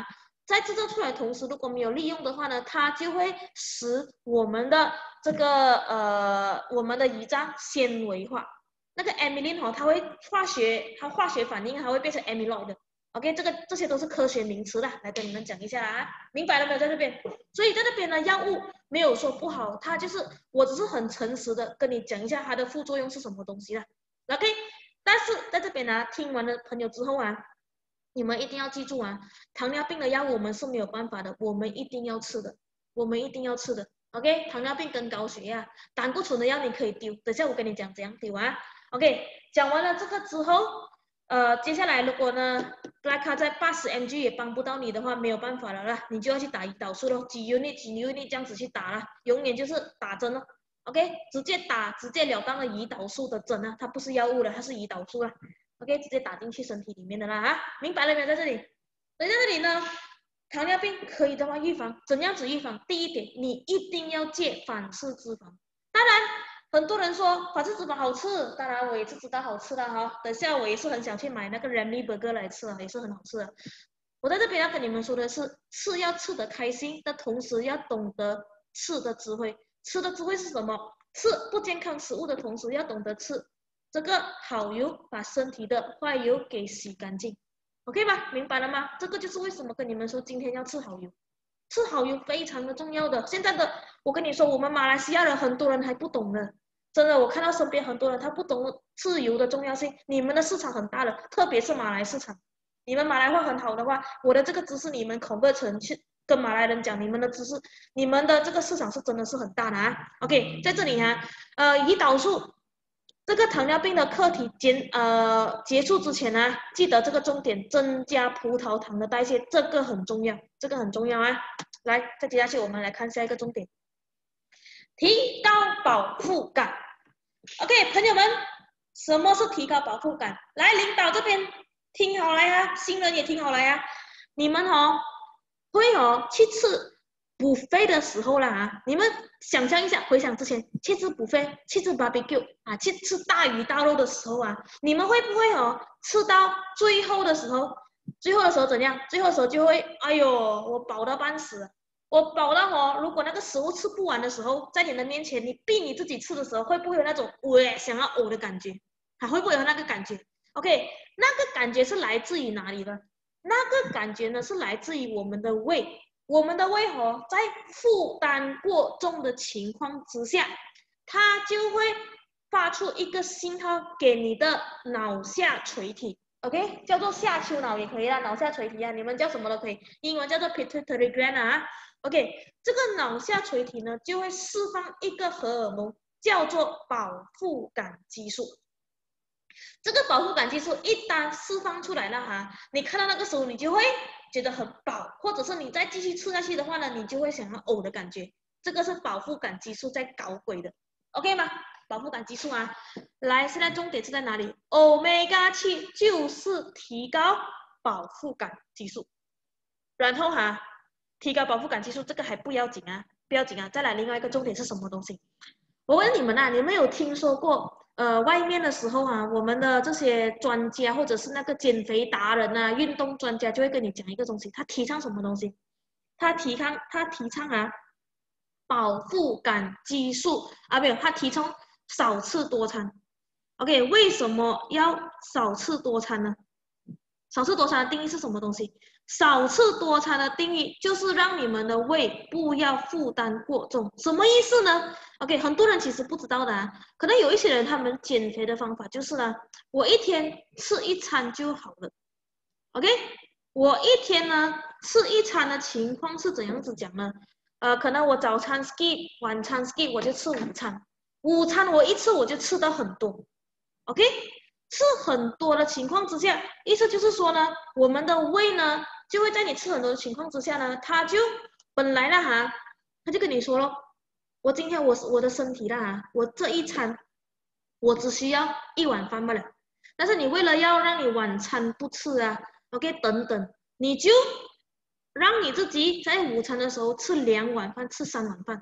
在制造出来的同时，如果没有利用的话呢，它就会使我们的这个呃我们的胰脏纤维化。那个 amylin 哦，它会化学，它化学反应它会变成 amyloid 的。OK， 这个这些都是科学名词啦，来跟你们讲一下啊，明白了没有？在这边，所以在这边呢，药物没有说不好，它就是我只是很诚实的跟你讲一下它的副作用是什么东西啦。OK， 但是在这边呢，听完了朋友之后啊，你们一定要记住啊，糖尿病的药我们是没有办法的，我们一定要吃的，我们一定要吃的。OK， 糖尿病跟高血压，胆固醇的药你可以丢，等下我跟你讲怎样丢啊。OK， 讲完了这个之后。呃，接下来如果呢 ，Glyca 在八十 mg 也帮不到你的话，没有办法了啦，你就要去打胰岛素咯，几 unit 几 unit 这样子去打啦，永远就是打针咯 ，OK， 直接打直接了当的胰岛素的针啊，它不是药物了，它是胰岛素啦 ，OK， 直接打进去身体里面的啦啊，明白了没有？在这里，所以在这里呢，糖尿病可以的话预防，怎样子预防？第一点，你一定要戒反式脂肪，当然。很多人说反式脂肪好吃，当然我也是知道好吃的哈。等下我也是很想去买那个 Remy Burger 来吃啊，也是很好吃的。我在这边要跟你们说的是，吃要吃得开心，但同时要懂得吃的智慧。吃的智慧是什么？吃不健康食物的同时，要懂得吃这个好油，把身体的坏油给洗干净。OK 吗？明白了吗？这个就是为什么跟你们说今天要吃好油。吃好油非常的重要的，现在的我跟你说，我们马来西亚人很多人还不懂呢，真的，我看到身边很多人他不懂吃油的重要性。你们的市场很大的，特别是马来市场，你们马来话很好的话，我的这个知识你们 convert 成去跟马来人讲，你们的知识，你们的这个市场是真的是很大的啊。OK， 在这里啊，呃，胰岛素。这个糖尿病的课题结呃结束之前呢、啊，记得这个重点，增加葡萄糖的代谢，这个很重要，这个很重要啊。来，再接下去我们来看下一个重点，提高饱腹感。OK， 朋友们，什么是提高饱腹感？来，领导这边听好来啊，新人也听好来啊，你们哦会哦去吃。buffet 的时候啦啊，你们想象一下，回想之前去吃 buffet， 去吃 barbecue 啊，去吃大鱼大肉的时候啊，你们会不会哦吃到最后的时候，最后的时候怎样？最后的时候就会，哎呦，我饱到半死，我饱到哦，如果那个食物吃不完的时候，在你的面前，你逼你自己吃的时候，会不会有那种我想要呕的感觉？还会不会有那个感觉 ？OK， 那个感觉是来自于哪里呢？那个感觉呢是来自于我们的胃。我们的胃哦，在负担过重的情况之下，它就会发出一个信号给你的脑下垂体 ，OK， 叫做下丘脑也可以啦，脑下垂体啊，你们叫什么都可以，英文叫做 pituitary gland 啊 ，OK， 这个脑下垂体呢就会释放一个荷尔蒙，叫做饱腹感激素。这个饱腹感激素一旦释放出来了哈，你看到那个时候你就会觉得很饱，或者是你再继续吃下去的话呢，你就会想要呕的感觉。这个是饱腹感激素在搞鬼的 ，OK 吗？饱腹感激素啊，来，现在重点是在哪里 ？Omega 七就是提高饱腹感激素，然后哈，提高饱腹感激素这个还不要紧啊，不要紧啊，再来另外一个重点是什么东西？我问你们啊，你们有听说过？呃，外面的时候啊，我们的这些专家或者是那个减肥达人啊、运动专家就会跟你讲一个东西，他提倡什么东西？他提倡他提倡啊，饱腹感激素啊，没有，他提倡少吃多餐。OK， 为什么要少吃多餐呢？少吃多餐的定义是什么东西？少吃多餐的定义就是让你们的胃不要负担过重，什么意思呢 ？OK， 很多人其实不知道的啊，可能有一些人他们减肥的方法就是呢，我一天吃一餐就好了。OK， 我一天呢吃一餐的情况是怎样子讲呢？呃，可能我早餐 skip， 晚餐 skip， 我就吃午餐，午餐我一吃我就吃到很多。OK， 吃很多的情况之下，意思就是说呢，我们的胃呢。就会在你吃很多的情况之下呢，他就本来呢哈，他就跟你说咯，我今天我我的身体啦哈，我这一餐我只需要一碗饭罢了，但是你为了要让你晚餐不吃啊 ，OK 等等，你就让你自己在午餐的时候吃两碗饭，吃三碗饭，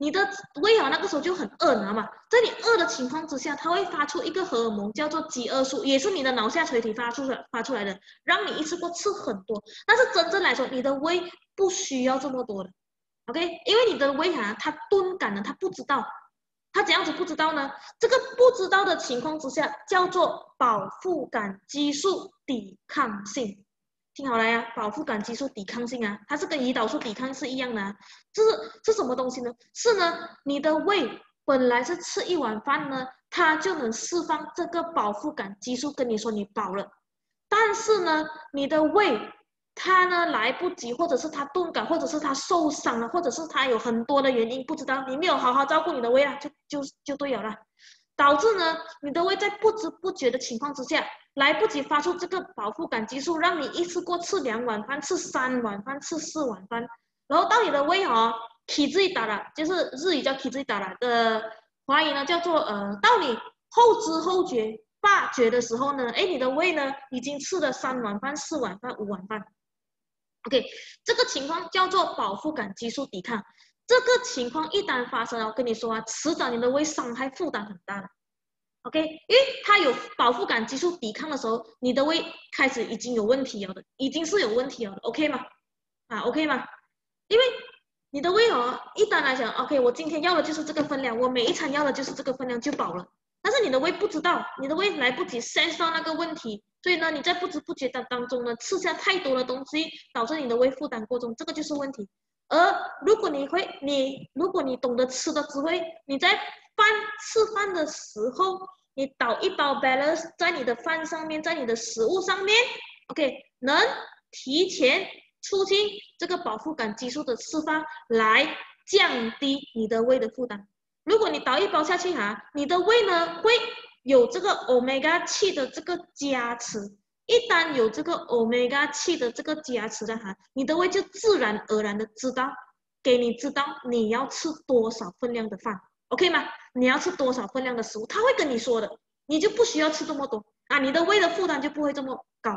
你的胃啊那个时候就很饿，你知道吗？在你饿的情况之下，它会发出一个荷尔蒙叫做饥饿素，也是你的脑下垂体发出来发出来的，让你一次过吃很多。但是真正来说，你的胃不需要这么多的 ，OK？ 因为你的胃啊，它钝感了，它不知道。他怎样子不知道呢？这个不知道的情况之下，叫做饱腹感激素抵抗性。听好了呀，饱腹感激素抵抗性啊，它是跟胰岛素抵抗是一样的啊。这是是什么东西呢？是呢，你的胃本来是吃一碗饭呢，它就能释放这个饱腹感激素，跟你说你饱了。但是呢，你的胃他呢来不及，或者是他钝感，或者是他受伤了，或者是他有很多的原因，不知道你没有好好照顾你的胃啊，就就就对了啦，导致呢你的胃在不知不觉的情况之下，来不及发出这个饱腹感激素，让你一次过吃两碗饭，吃三碗饭，吃四碗饭，然后到你的胃哦，起自己打了，就是日语叫起自己打了的，华语呢叫做呃，到你后知后觉发觉的时候呢，哎，你的胃呢已经吃了三碗饭、四碗饭、五碗饭。OK， 这个情况叫做饱腹感激素抵抗。这个情况一旦发生了，我跟你说啊，迟早你的胃伤害负担很大的。OK， 因为它有饱腹感激素抵抗的时候，你的胃开始已经有问题了的，已经是有问题了的 ，OK 吗？啊 ，OK 吗？因为你的胃哦，一般来讲 ，OK， 我今天要的就是这个分量，我每一餐要的就是这个分量就饱了。但是你的胃不知道，你的胃来不及 sense 到那个问题，所以呢，你在不知不觉当当中呢，吃下太多的东西，导致你的胃负担过重，这个就是问题。而如果你会，你如果你懂得吃的智慧，你在饭吃饭的时候，你倒一包 balance 在你的饭上面，在你的食物上面 ，OK， 能提前促进这个饱腹感激素的释放，来降低你的胃的负担。如果你倒一包下去哈、啊，你的胃呢会有这个 omega 七的这个加持。一旦有这个 omega 七的这个加持的哈，你的胃就自然而然的知道，给你知道你要吃多少分量的饭 ，OK 吗？你要吃多少分量的食物，他会跟你说的，你就不需要吃这么多啊，你的胃的负担就不会这么高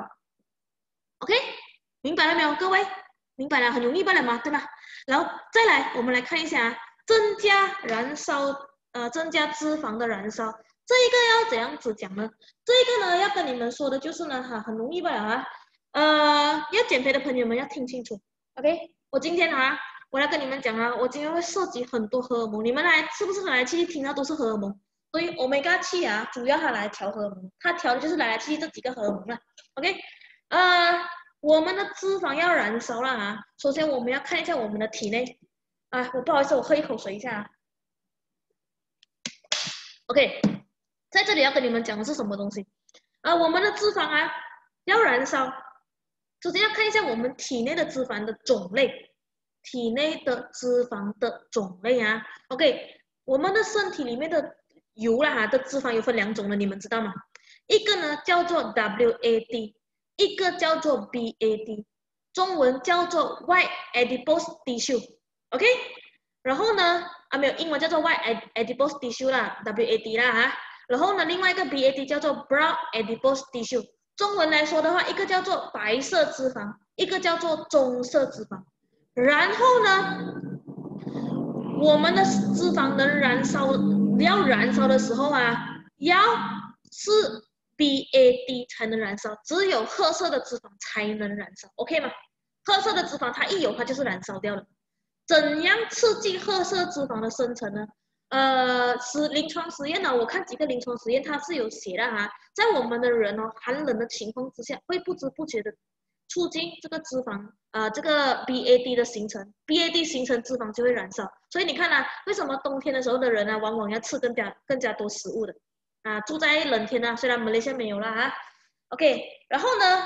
，OK？ 明白了没有，各位？明白了，很容易办了嘛，对吧？然后再来，我们来看一下、啊，增加燃烧，呃，增加脂肪的燃烧，这一个要怎样子讲呢？这一个呢，要跟你们说的就是呢，哈，很容易办啊，呃，要减肥的朋友们要听清楚 ，OK？ 我今天啊，我来跟你们讲啊，我今天会涉及很多荷尔蒙，你们来是不是来来去去听到都是荷尔蒙？所以 omega 七啊，主要它来调荷尔蒙，它调的就是来来去去这几个荷尔蒙了 ，OK？ 呃。我们的脂肪要燃烧了啊！首先我们要看一下我们的体内，啊，我不好意思，我喝一口水一下啊。OK， 在这里要跟你们讲的是什么东西？啊，我们的脂肪啊要燃烧，首先要看一下我们体内的脂肪的种类，体内的脂肪的种类啊。OK， 我们的身体里面的油啦哈的脂肪有分两种的，你们知道吗？一个呢叫做 W A D。一个叫做 B A D， 中文叫做 White Adipose Tissue，OK？、Okay? 然后呢，啊没有，英文叫做 White Adipose Tissue 啦 ，W A D 啦哈。然后呢，另外一个 B A D 叫做 Brown Adipose Tissue。中文来说的话，一个叫做白色脂肪，一个叫做棕色脂肪。然后呢，我们的脂肪能燃烧，要燃烧的时候啊，要是B A D 才能燃烧，只有褐色的脂肪才能燃烧 ，OK 吗？褐色的脂肪它一有它就是燃烧掉了。怎样刺激褐色脂肪的生成呢？呃，是临床实验呢，我看几个临床实验它是有写的哈，在我们的人哦寒冷的情况之下，会不知不觉的促进这个脂肪，呃，这个 B A D 的形成 ，B A D 形成脂肪就会燃烧。所以你看啊，为什么冬天的时候的人呢、啊，往往要吃更加更加多食物的？啊，住在冷天啊，虽然马来西亚没有啦啊 ，OK， 然后呢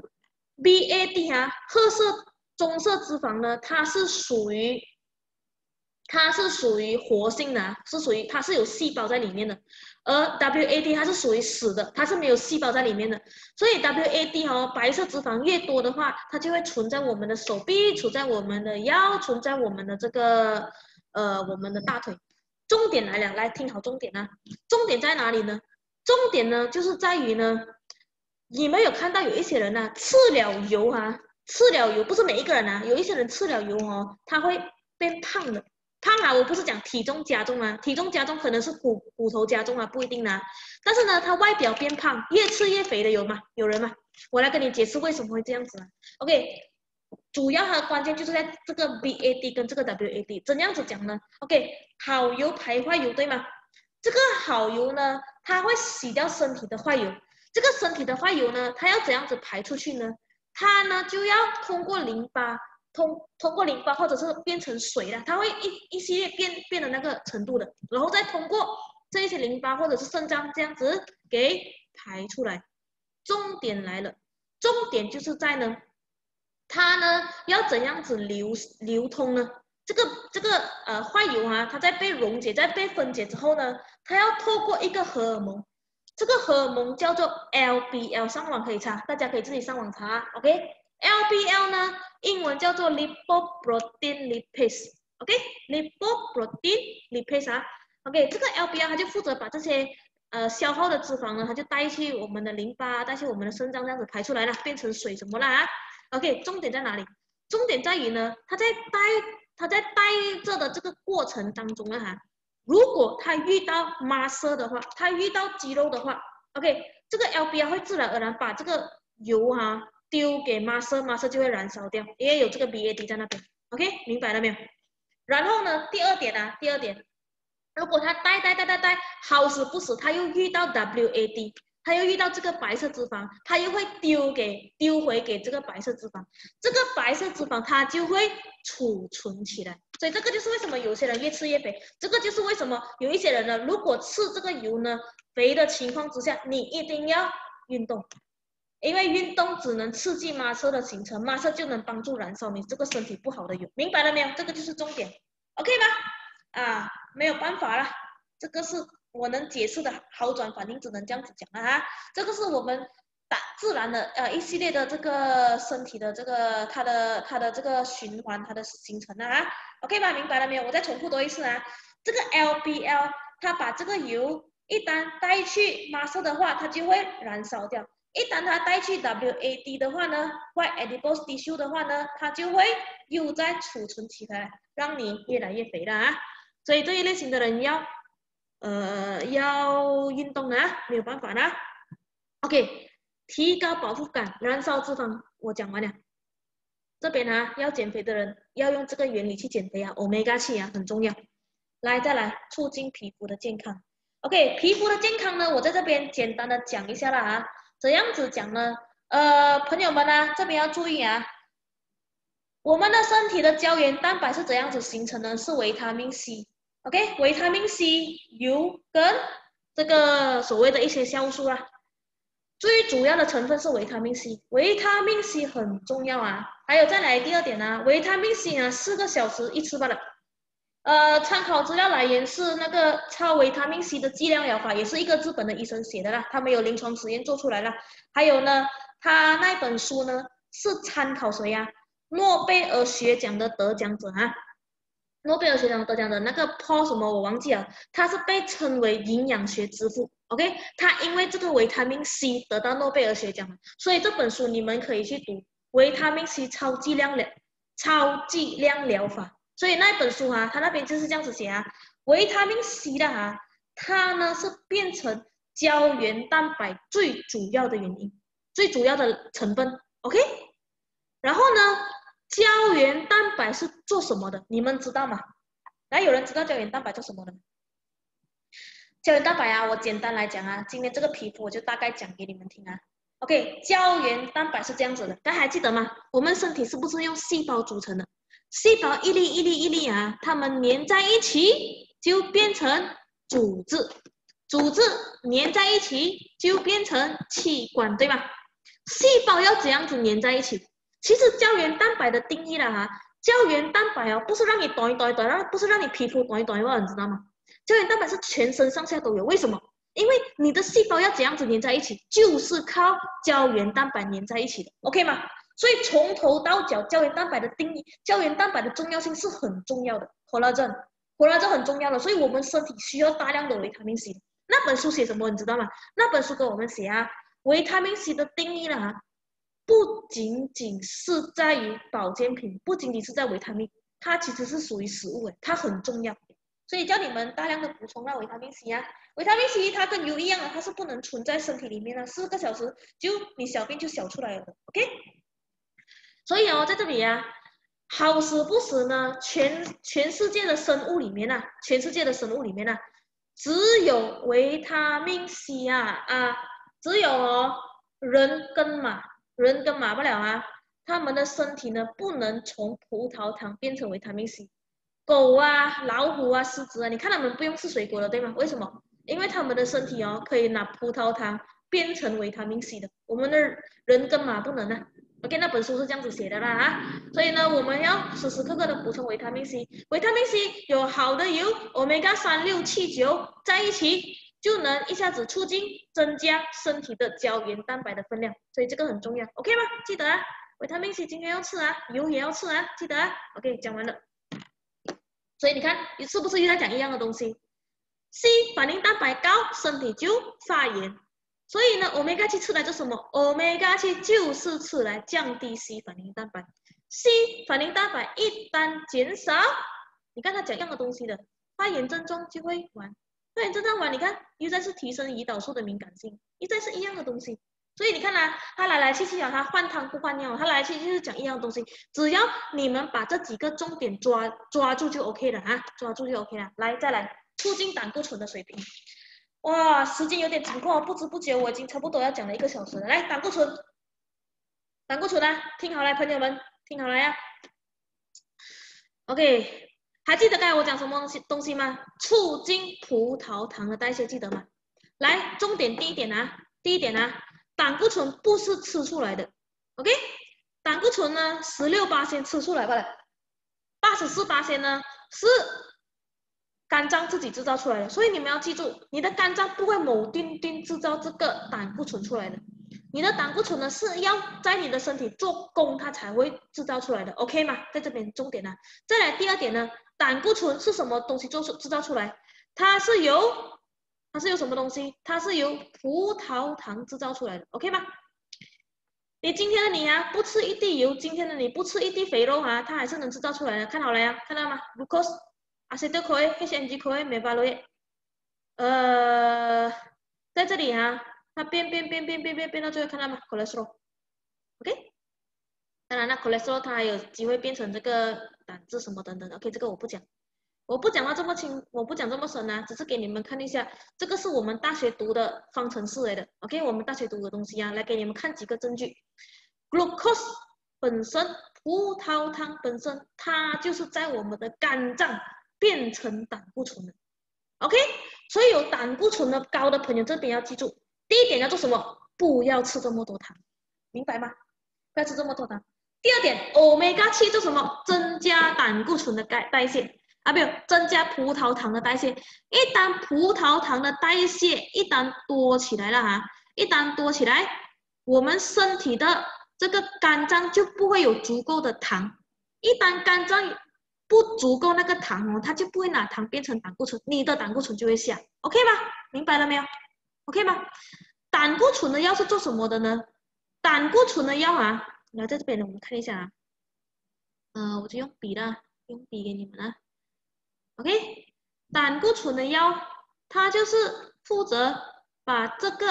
，B A D 啊，褐色棕色脂肪呢，它是属于它是属于活性的、啊，是属于它是有细胞在里面的，而 W A D 它是属于死的，它是没有细胞在里面的，所以 W A D 哦，白色脂肪越多的话，它就会存在我们的手臂，存在我们的腰，存在我们的这个呃我们的大腿。重点来了，来听好重点啊！重点在哪里呢？重点呢就是在于呢，你们有看到有一些人呢、啊，吃了油啊，吃了油不是每一个人啊，有一些人吃了油哦，他会变胖的。 胖啊，我不是讲体重加重啊，体重加重可能是骨骨头加重啊，不一定啊。但是呢，他外表变胖，越吃越肥的有吗？有人吗？我来跟你解释为什么会这样子啊。OK， 主要它的关键就是在这个 B A D 跟这个 W A D， 怎样子讲呢 ？OK， 好油排坏油，对吗？这个好油呢，它会洗掉身体的坏油。这个身体的坏油呢，它要怎样子排出去呢？它呢就要通过淋巴，通通过淋巴或者是变成水了，它会一一系列变变的那个程度的，然后再通过这一些淋巴或者是肾脏这样子给排出来。重点来了，重点就是在呢，它呢要怎样子流流通呢？这个这个呃坏油啊，它在被溶解、在被分解之后呢，它要透过一个荷尔蒙，这个荷尔蒙叫做 L B L， 上网可以查，大家可以自己上网查 ，OK？L B L 呢，英文叫做 lipoprotein lipase，OK？lipoprotein lipase 啊 ，OK？ 这个 L B L 它就负责把这些呃消耗的脂肪呢，它就带去我们的淋巴，带去我们的肾脏这样子排出来了，变成水什么啦、啊、？OK？ 重点在哪里？重点在于呢，它在带它在带着的这个过程当中呢，哈。如果它遇到 muscle 的话，它遇到肌肉的话 ，OK， 这个 L B L 会自然而然把这个油哈、啊、丢给 muscle，muscle 就会燃烧掉，因为有这个 B A D 在那边 ，OK， 明白了没有？然后呢，第二点啊，第二点，如果它带带带带带好死不死，它又遇到 W A D， 它又遇到这个白色脂肪，它又会丢给丢回给这个白色脂肪，这个白色脂肪它就会储存起来。所以这个就是为什么有些人越吃越肥，这个就是为什么有一些人呢，如果吃这个油呢，肥的情况之下，你一定要运动，因为运动只能刺激 muscle 的形成 ，muscle 就能帮助燃烧你这个身体不好的油，明白了没有？这个就是重点 ，OK 吗？啊，没有办法了，这个是我能解释的好转反应，只能这样子讲了哈，这个是我们打自然的呃一系列的这个身体的这个它的它的这个循环它的形成的啊 ，OK 吧？明白了没有？我再重复多一次啊，这个 L B L 它把这个油一旦带去 muscle 的话，它就会燃烧掉；一旦它带去 W A D 的话呢 ，white adipose tissue 的话呢，它就会又再储存起来，让你越来越肥了啊。所以这一类型的人要呃要运动啊，没有办法啦。OK。提高饱腹感，燃烧脂肪，我讲完了。这边啊，要减肥的人要用这个原理去减肥啊 ，omega 七啊很重要。来，再来促进皮肤的健康。OK， 皮肤的健康呢，我在这边简单的讲一下啦啊。怎样子讲呢？呃，朋友们啊，这边要注意啊。我们的身体的胶原蛋白是怎样子形成呢？是维他命 C。OK， 维他命 C 油跟这个所谓的一些酵素啊。最主要的成分是维他命 C， 维他命 C 很重要啊。还有再来第二点呢、啊，维他命 C 呢，四个小时一次罢了。呃，参考资料来源是那个超维他命 C 的剂量疗法，也是一个日本的医生写的啦，他们有临床实验做出来了。还有呢，他那本书呢是参考谁呀、啊？诺贝尔学奖的得奖者啊。诺贝尔学奖得奖的那个 Paul 什么我忘记了，他是被称为营养学之父。OK， 他因为这个维他命 C 得到诺贝尔学奖，所以这本书你们可以去读维他命 C 超剂量疗超剂量疗法。所以那本书啊，他那边就是这样子写啊，维他命 C 的啊，它呢是变成胶原蛋白最主要的原因，最主要的成分。OK， 然后呢？胶原蛋白是做什么的？你们知道吗？来，有人知道胶原蛋白做什么的吗？胶原蛋白啊，我简单来讲啊，今天这个皮肤我就大概讲给你们听啊。OK， 胶原蛋白是这样子的，大家还记得吗？我们身体是不是用细胞组成的？细胞一粒一粒一粒啊，它们粘在一起就变成组织，组织粘在一起就变成器官，对吗？细胞要怎样子粘在一起？其实胶原蛋白的定义啦哈，胶原蛋白哦，不是让你短一短一短，不是让你皮肤短一短一短，你知道吗？胶原蛋白是全身上下都有，为什么？因为你的细胞要怎样子粘在一起，就是靠胶原蛋白粘在一起的 ，OK 吗？所以从头到脚，胶原蛋白的定义，胶原蛋白的重要性是很重要的 ，collagen，collagen 很重要的，所以我们身体需要大量的维他命 C。那本书写什么，你知道吗？那本书跟我们写啊，维他命 C 的定义啦。不仅仅是在于保健品，不仅仅是在维他命， 它其实是属于食物诶，它很重要。所以叫你们大量的补充到维他命 C 啊，维他命 C 它跟油一样的，它是不能存在身体里面的，四个小时就你小便就小出来了的 ，OK？ 所以哦，在这里啊，好死不死呢，全全世界的生物里面啊，全世界的生物里面啊，只有维他命 C 啊啊，只有哦人跟马，人跟马不了啊，他们的身体呢不能从葡萄糖变成维他命 C。狗啊、老虎啊、狮子啊，你看它们不用吃水果了，对吗？为什么？因为它们的身体哦，可以拿葡萄糖变成维他命 C 的。我们的人跟马不能啊。OK， 那本书是这样子写的啦啊。所以呢，我们要时时刻刻的补充维他命 C。维他命 C 有好的油 omega 三六七九在一起，就能一下子促进增加身体的胶原蛋白的分量。所以这个很重要 ，OK 吗？记得啊，维他命 C 今天要吃啊，油也要吃啊，记得啊。OK， 讲完了。所以你看，你是不是又在讲一样的东西 ？C 反应蛋白高，身体就发炎。所以呢 ，omega 七吃来做什么 ？omega 七就是吃来降低 C 反应蛋白。C 反应蛋白一旦减少，你看它讲一样的东西的，发炎症状就会完。发炎症状完，你看又再是提升胰岛素的敏感性，又再是一样的东西。所以你看啊，他来来去去啊，他换汤不换药，他来来去去就是讲一样东西。只要你们把这几个重点抓抓住就 OK 了啊，抓住就 OK 了。来，再来促进胆固醇的水平。哇，时间有点紧迫，不知不觉我已经差不多要讲了一个小时了。来，胆固醇，胆固醇啊，听好了，朋友们，听好了呀。OK， 还记得刚才我讲什么东西东西吗？促进葡萄糖的代谢，记得吗？来，重点第一点啊，第一点啊。胆固醇不是吃出来的 ，OK？ 胆固醇呢，十六巴仙吃出来罢了，八十四巴仙呢是肝脏自己制造出来的，所以你们要记住，你的肝脏不会某丁丁制造这个胆固醇出来的，你的胆固醇呢是要在你的身体做工，它才会制造出来的 ，OK 吗？在这边重点啊，再来第二点呢，胆固醇是什么东西做制造出来？它是由它是由什么东西？它是由葡萄糖制造出来的 ，OK 吗？你今天的你啊，不吃一滴油，今天的你不吃一滴肥肉啊，它还是能制造出来的。看好了呀，看到吗 ？Glucose、acetyl-CoA、H M G-CoA、mevalonate， 呃，在这里啊，它变变变变变变变到最后，看到吗 ？cholesterol，OK？ 当然了 ，cholesterol 它还有机会变成这个胆汁什么等等的 ，OK？ 这个我不讲。我不讲到这么清，我不讲这么深啊，只是给你们看一下，这个是我们大学读的方程式来的 ，OK？ 我们大学读的东西啊，来给你们看几个证据。Glucose 本身，葡萄糖本身，它就是在我们的肝脏变成胆固醇的 ，OK？ 所以有胆固醇的高的朋友，这边要记住，第一点要做什么？不要吃这么多糖，明白吗？不要吃这么多糖。第二点 ，omega 七做什么？增加胆固醇的代代谢。啊，没有增加葡萄糖的代谢。一旦葡萄糖的代谢一旦多起来了哈，一旦多起来，我们身体的这个肝脏就不会有足够的糖。一旦肝脏不足够那个糖哦，它就不会拿糖变成胆固醇，你的胆固醇就会下 ，OK 吗？明白了没有 ？OK 吗？胆固醇的药是做什么的呢？胆固醇的药啊，来在这边我们看一下啊，呃，我就用笔啦，用笔给你们啊。OK， 胆固醇的药，它就是负责把这个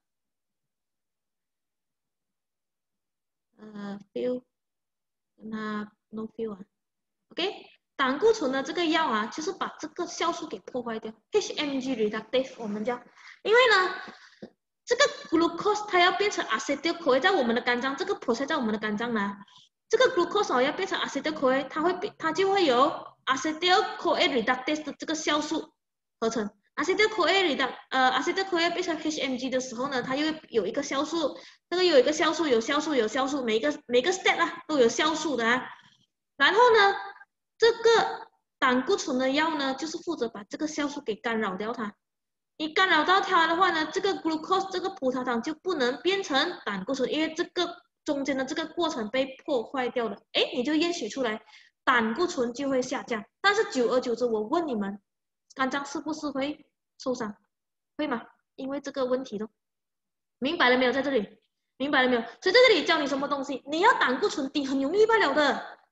呃 feel 那 no feel 啊 ，OK， 胆固醇的这个药啊，就是把这个酵素给破坏掉 ，H M G reductase 我们叫，因为呢，这个 glucose 它要变成 acetyl-CoA 在我们的肝脏，这个 process 在我们的肝脏呢，这个 glucose 要变成 acetyl-CoA， 它会它就会有 acetyl-CoA reductase 的这个酵素合成。acetyl-CoA reduct 呃 acetyl-CoA 变成 H M G 的时候呢，它又有一个酵素，这个有一个酵素，有酵素，有酵素，每个每个 step 啊都有酵素的啊。然后呢，这个胆固醇的药呢，就是负责把这个酵素给干扰掉它。你干扰到它的话呢，这个 glucose 这个葡萄糖就不能变成胆固醇，因为这个中间的这个过程被破坏掉了。哎，你就验血出来，胆固醇就会下降。但是久而久之，我问你们，肝脏是不是会受伤？会吗？因为这个问题咯。明白了没有？在这里，明白了没有？所以在这里教你什么东西？你要胆固醇低很容易罢了的。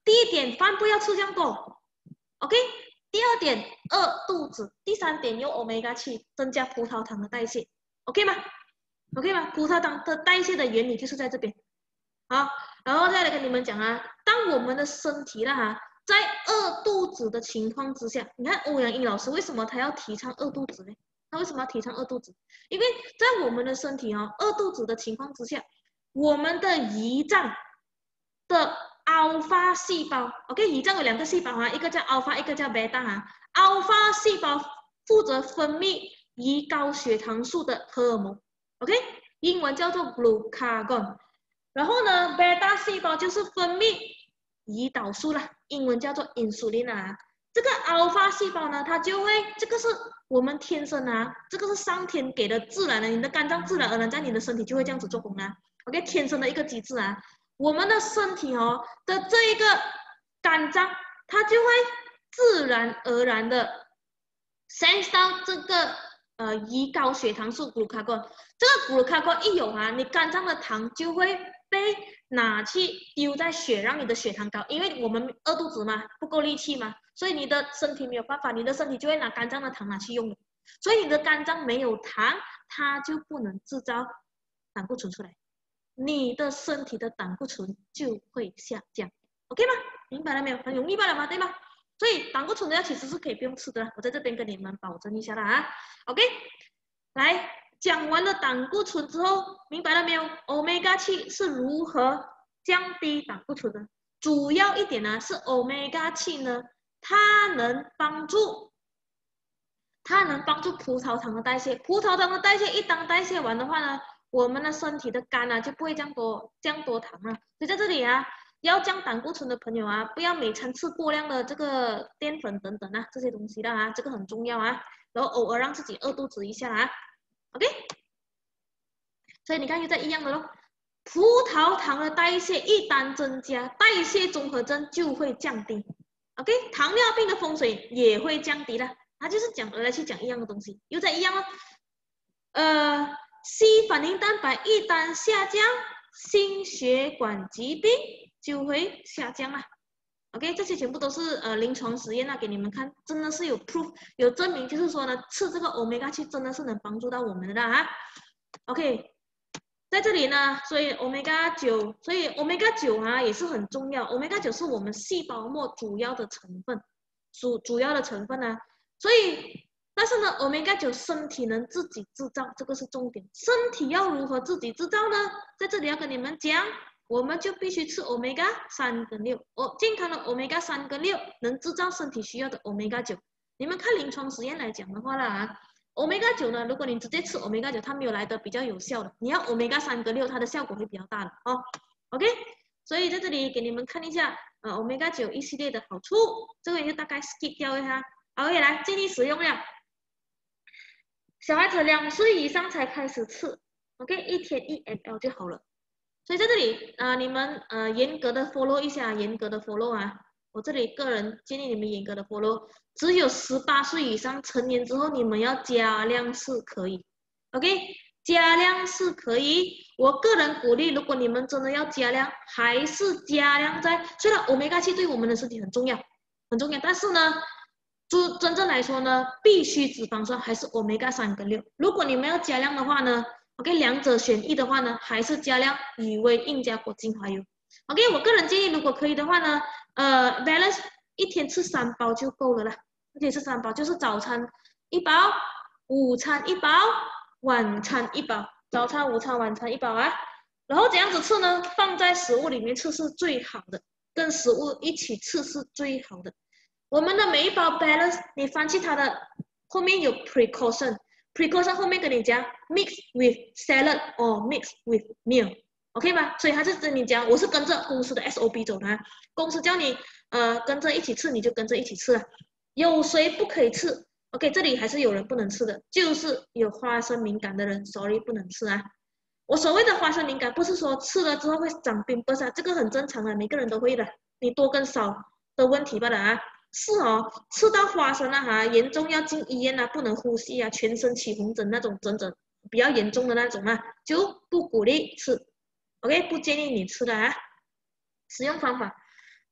第一点，饭不要吃这样多 ，OK。第二点，饿肚子。第三点，用 omega 七增加葡萄糖的代谢 ，OK 吗 ？OK 吗？葡萄糖的代谢的原理就是在这边。好，然后再来跟你们讲啊，当我们的身体啦哈，在饿肚子的情况之下，你看欧阳英老师为什么他要提倡饿肚子呢？他为什么要提倡饿肚子？因为在我们的身体哦，饿肚子的情况之下，我们的胰脏的 alpha 细胞 ，OK， 胰脏有两个细胞啊，一个叫 alpha， 一个叫 beta 啊。alpha 细胞负责分泌胰高血糖素的荷尔蒙 ，OK， 英文叫做 glucagon。然后呢 ，beta 细胞就是分泌胰岛素啦，英文叫做 insulin 啊。这个 alpha 细胞呢，它就会，这个是我们天生啊，这个是上天给的自然的，你的肝脏自然而然在你的身体就会这样子做工啊。OK， 天生的一个机制啊。我们的身体哦的这一个肝脏，它就会自然而然的 sense 到这个呃胰高血糖素 glucagon。这个 glucagon 一有啊，你肝脏的糖就会被拿去丢在血，让你的血糖高。因为我们饿肚子嘛，不够力气嘛，所以你的身体没有办法，你的身体就会拿肝脏的糖拿去用。所以你的肝脏没有糖，它就不能制造胆固醇出来。你的身体的胆固醇就会下降 ，OK 吗？明白了没有？很容易罢了嘛，对吗？所以胆固醇的药其实是可以不用吃的，我在这边跟你们保证一下了啊 ，OK。来，讲完了胆固醇之后，明白了没有 ？omega 七是如何降低胆固醇的？主要一点呢是 omega 七呢，它能帮助。它能帮助葡萄糖的代谢，葡萄糖的代谢一旦代谢完的话呢，我们的身体的肝啊就不会这样多这样多糖了。所以在这里啊，要降胆固醇的朋友啊，不要每餐吃过量的这个淀粉等等啊这些东西的啊，这个很重要啊。然后偶尔让自己饿肚子一下啊 ，OK。所以你看又在一样的咯，葡萄糖的代谢一旦增加，代谢综合征就会降低 ，OK， 糖尿病的风险也会降低了。它就是讲来去讲一样的东西，又在一样哦。呃 ，C 反应蛋白一旦下降，心血管疾病就会下降啦。OK， 这些全部都是呃临床实验啊，给你们看，真的是有 proof 有证明，就是说呢，吃这个 omega 七真的是能帮助到我们的啊。OK， 在这里呢，所以 omega 九，所以 omega 九啊也是很重要 ，omega 九是我们细胞膜主要的成分，主主要的成分啊。所以，但是呢 ，omega 九身体能自己制造，这个是重点。身体要如何自己制造呢？在这里要跟你们讲，我们就必须吃 omega 三跟六。哦，健康的 omega 三跟六能制造身体需要的 omega 九。你们看临床实验来讲的话啦啊 ，omega 九呢，如果你直接吃 omega 九，它没有来的比较有效的。你要 omega 三跟六，它的效果会比较大的哦。OK， 所以在这里给你们看一下呃 omega 九一系列的好处，这个就大概 skip 掉一下。OK， 来建议使用了。小孩子两岁以上才开始吃 ，OK， 一天一 ml 就好了。所以在这里啊、呃，你们呃严格的 follow 一下，严格的 follow 啊。我这里个人建议你们严格的 follow， 只有十八岁以上成年之后，你们要加量是可以 ，OK， 加量是可以。我个人鼓励，如果你们真的要加量，还是加量在。虽然 omega 七对我们的身体很重要，很重要，但是呢。就真正来说呢，必须脂肪酸还是 omega 三跟六。如果你们要加量的话呢 ，OK， 两者选一的话呢，还是加量羽薇印加果精华油。OK， 我个人建议，如果可以的话呢，呃 ，balance 一天吃三包就够了啦。一天吃三包，就是早餐一包，午餐一包，晚餐一包。早餐、午餐、晚餐一包啊。然后这样子吃呢，放在食物里面吃是最好的，跟食物一起吃是最好的。我们的每一包 balance， 你翻去它的后面有 precaution，precaution 后面跟你讲 mix with salad or mix with meal，OK 吗？所以他是跟你讲，我是跟着公司的 S O P 走的、啊，公司叫你呃跟着一起吃，你就跟着一起吃了。有谁不可以吃 ？OK， 这里还是有人不能吃的，就是有花生敏感的人 ，sorry 不能吃啊。我所谓的花生敏感，不是说吃了之后会长 pimples 啊，这个很正常的，每个人都会的，你多跟少的问题罢了啊。是哦，吃到花生啊哈，严重要进医院啊，不能呼吸啊，全身起红疹那种，整整比较严重的那种啊，就不鼓励吃 ，OK， 不建议你吃的啊。使用方法，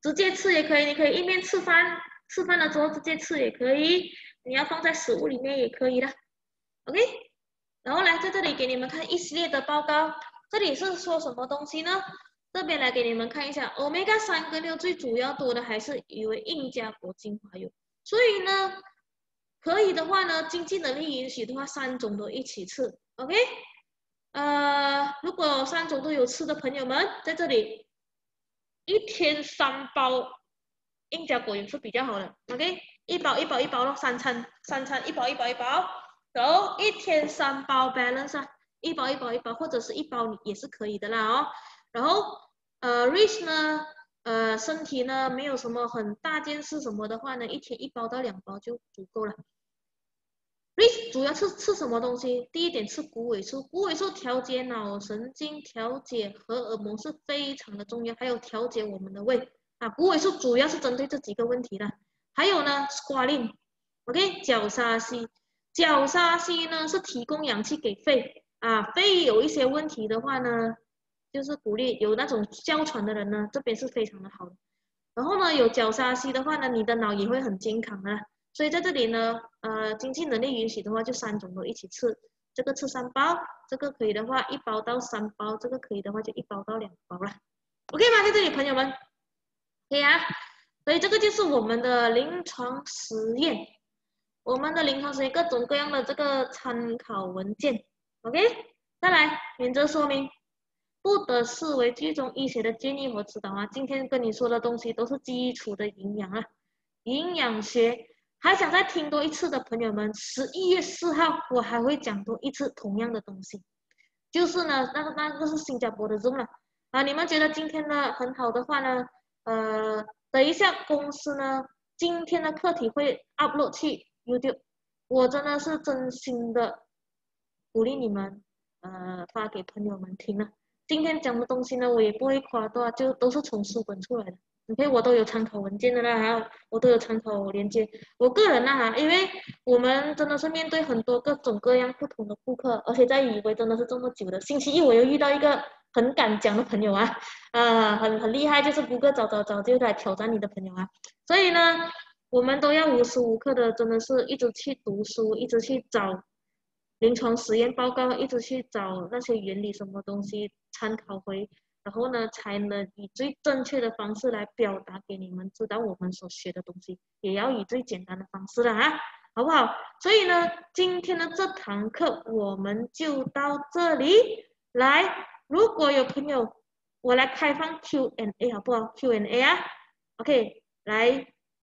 直接吃也可以，你可以一面吃饭，吃饭的时候直接吃也可以，你要放在食物里面也可以的 ，OK。然后来在这里给你们看一系列的报告，这里是说什么东西呢？这边来给你们看一下 ，omega 三跟六最主要多的还是以为印加果精华油，所以呢，可以的话呢，经济能力允许的话，三种都一起吃 ，OK。呃，如果三种都有吃的朋友们，在这里一天三包印加果油是比较好的 ，OK， 一包一包一包咯，三餐三餐一包一包一包，然后一天三包 balance 啊，一包一包一包，或者是一包也是可以的啦哦。然后呃 rich 呢，呃身体呢没有什么很大件事什么的话呢，一天一包到两包就足够了。rich 主要是吃什么东西？第一点吃谷尾素，谷尾素调节脑神经、调节荷尔蒙是非常的重要，还有调节我们的胃啊。谷尾素主要是针对这几个问题的。还有呢 ，squalene，OK， 角鲨烯，角鲨烯呢是提供氧气给肺啊，肺有一些问题的话呢，就是鼓励有那种哮喘的人呢，这边是非常的好的。然后呢，有角鲨烯的话呢，你的脑也会很健康的。所以在这里呢，呃，经济能力允许的话，就三种都一起吃。这个吃三包，这个可以的话一包到三包，这个可以的话就一包到两包了。OK 吗？在这里，朋友们，可以啊。所以这个就是我们的临床实验，我们的临床实验各种各样的这个参考文件。OK，再来原则说明。不得视为剧中医学的建议和指导啊！今天跟你说的东西都是基础的营养啊，营养学。还想再听多一次的朋友们，十一月四号我还会讲多一次同样的东西，就是呢，那个那个是新加坡的 Zoom 了啊！你们觉得今天呢很好的话呢，呃，等一下公司呢今天的课题会 upload 去 YouTube， 我真的是真心的鼓励你们，呃，发给朋友们听了。今天讲的东西呢，我也不会夸大，就都是从书本出来的。OK，我都有参考文件的啦，还有我都有参考链接。我个人呐，因为我们真的是面对很多各种各样不同的顾客，而且在以为真的是这么久的。星期一我又遇到一个很敢讲的朋友啊，啊，很很厉害，就是谷歌找找找就来挑战你的朋友啊。所以呢，我们都要无时无刻的真的是一直去读书，一直去找临床实验报告，一直去找那些原理什么东西参考回。然后呢，才能以最正确的方式来表达给你们知道我们所学的东西，也要以最简单的方式了啊，好不好？所以呢，今天的这堂课我们就到这里。来，如果有朋友，我来开放 Q and A 好不好 ？Q and A 啊 ，OK，来。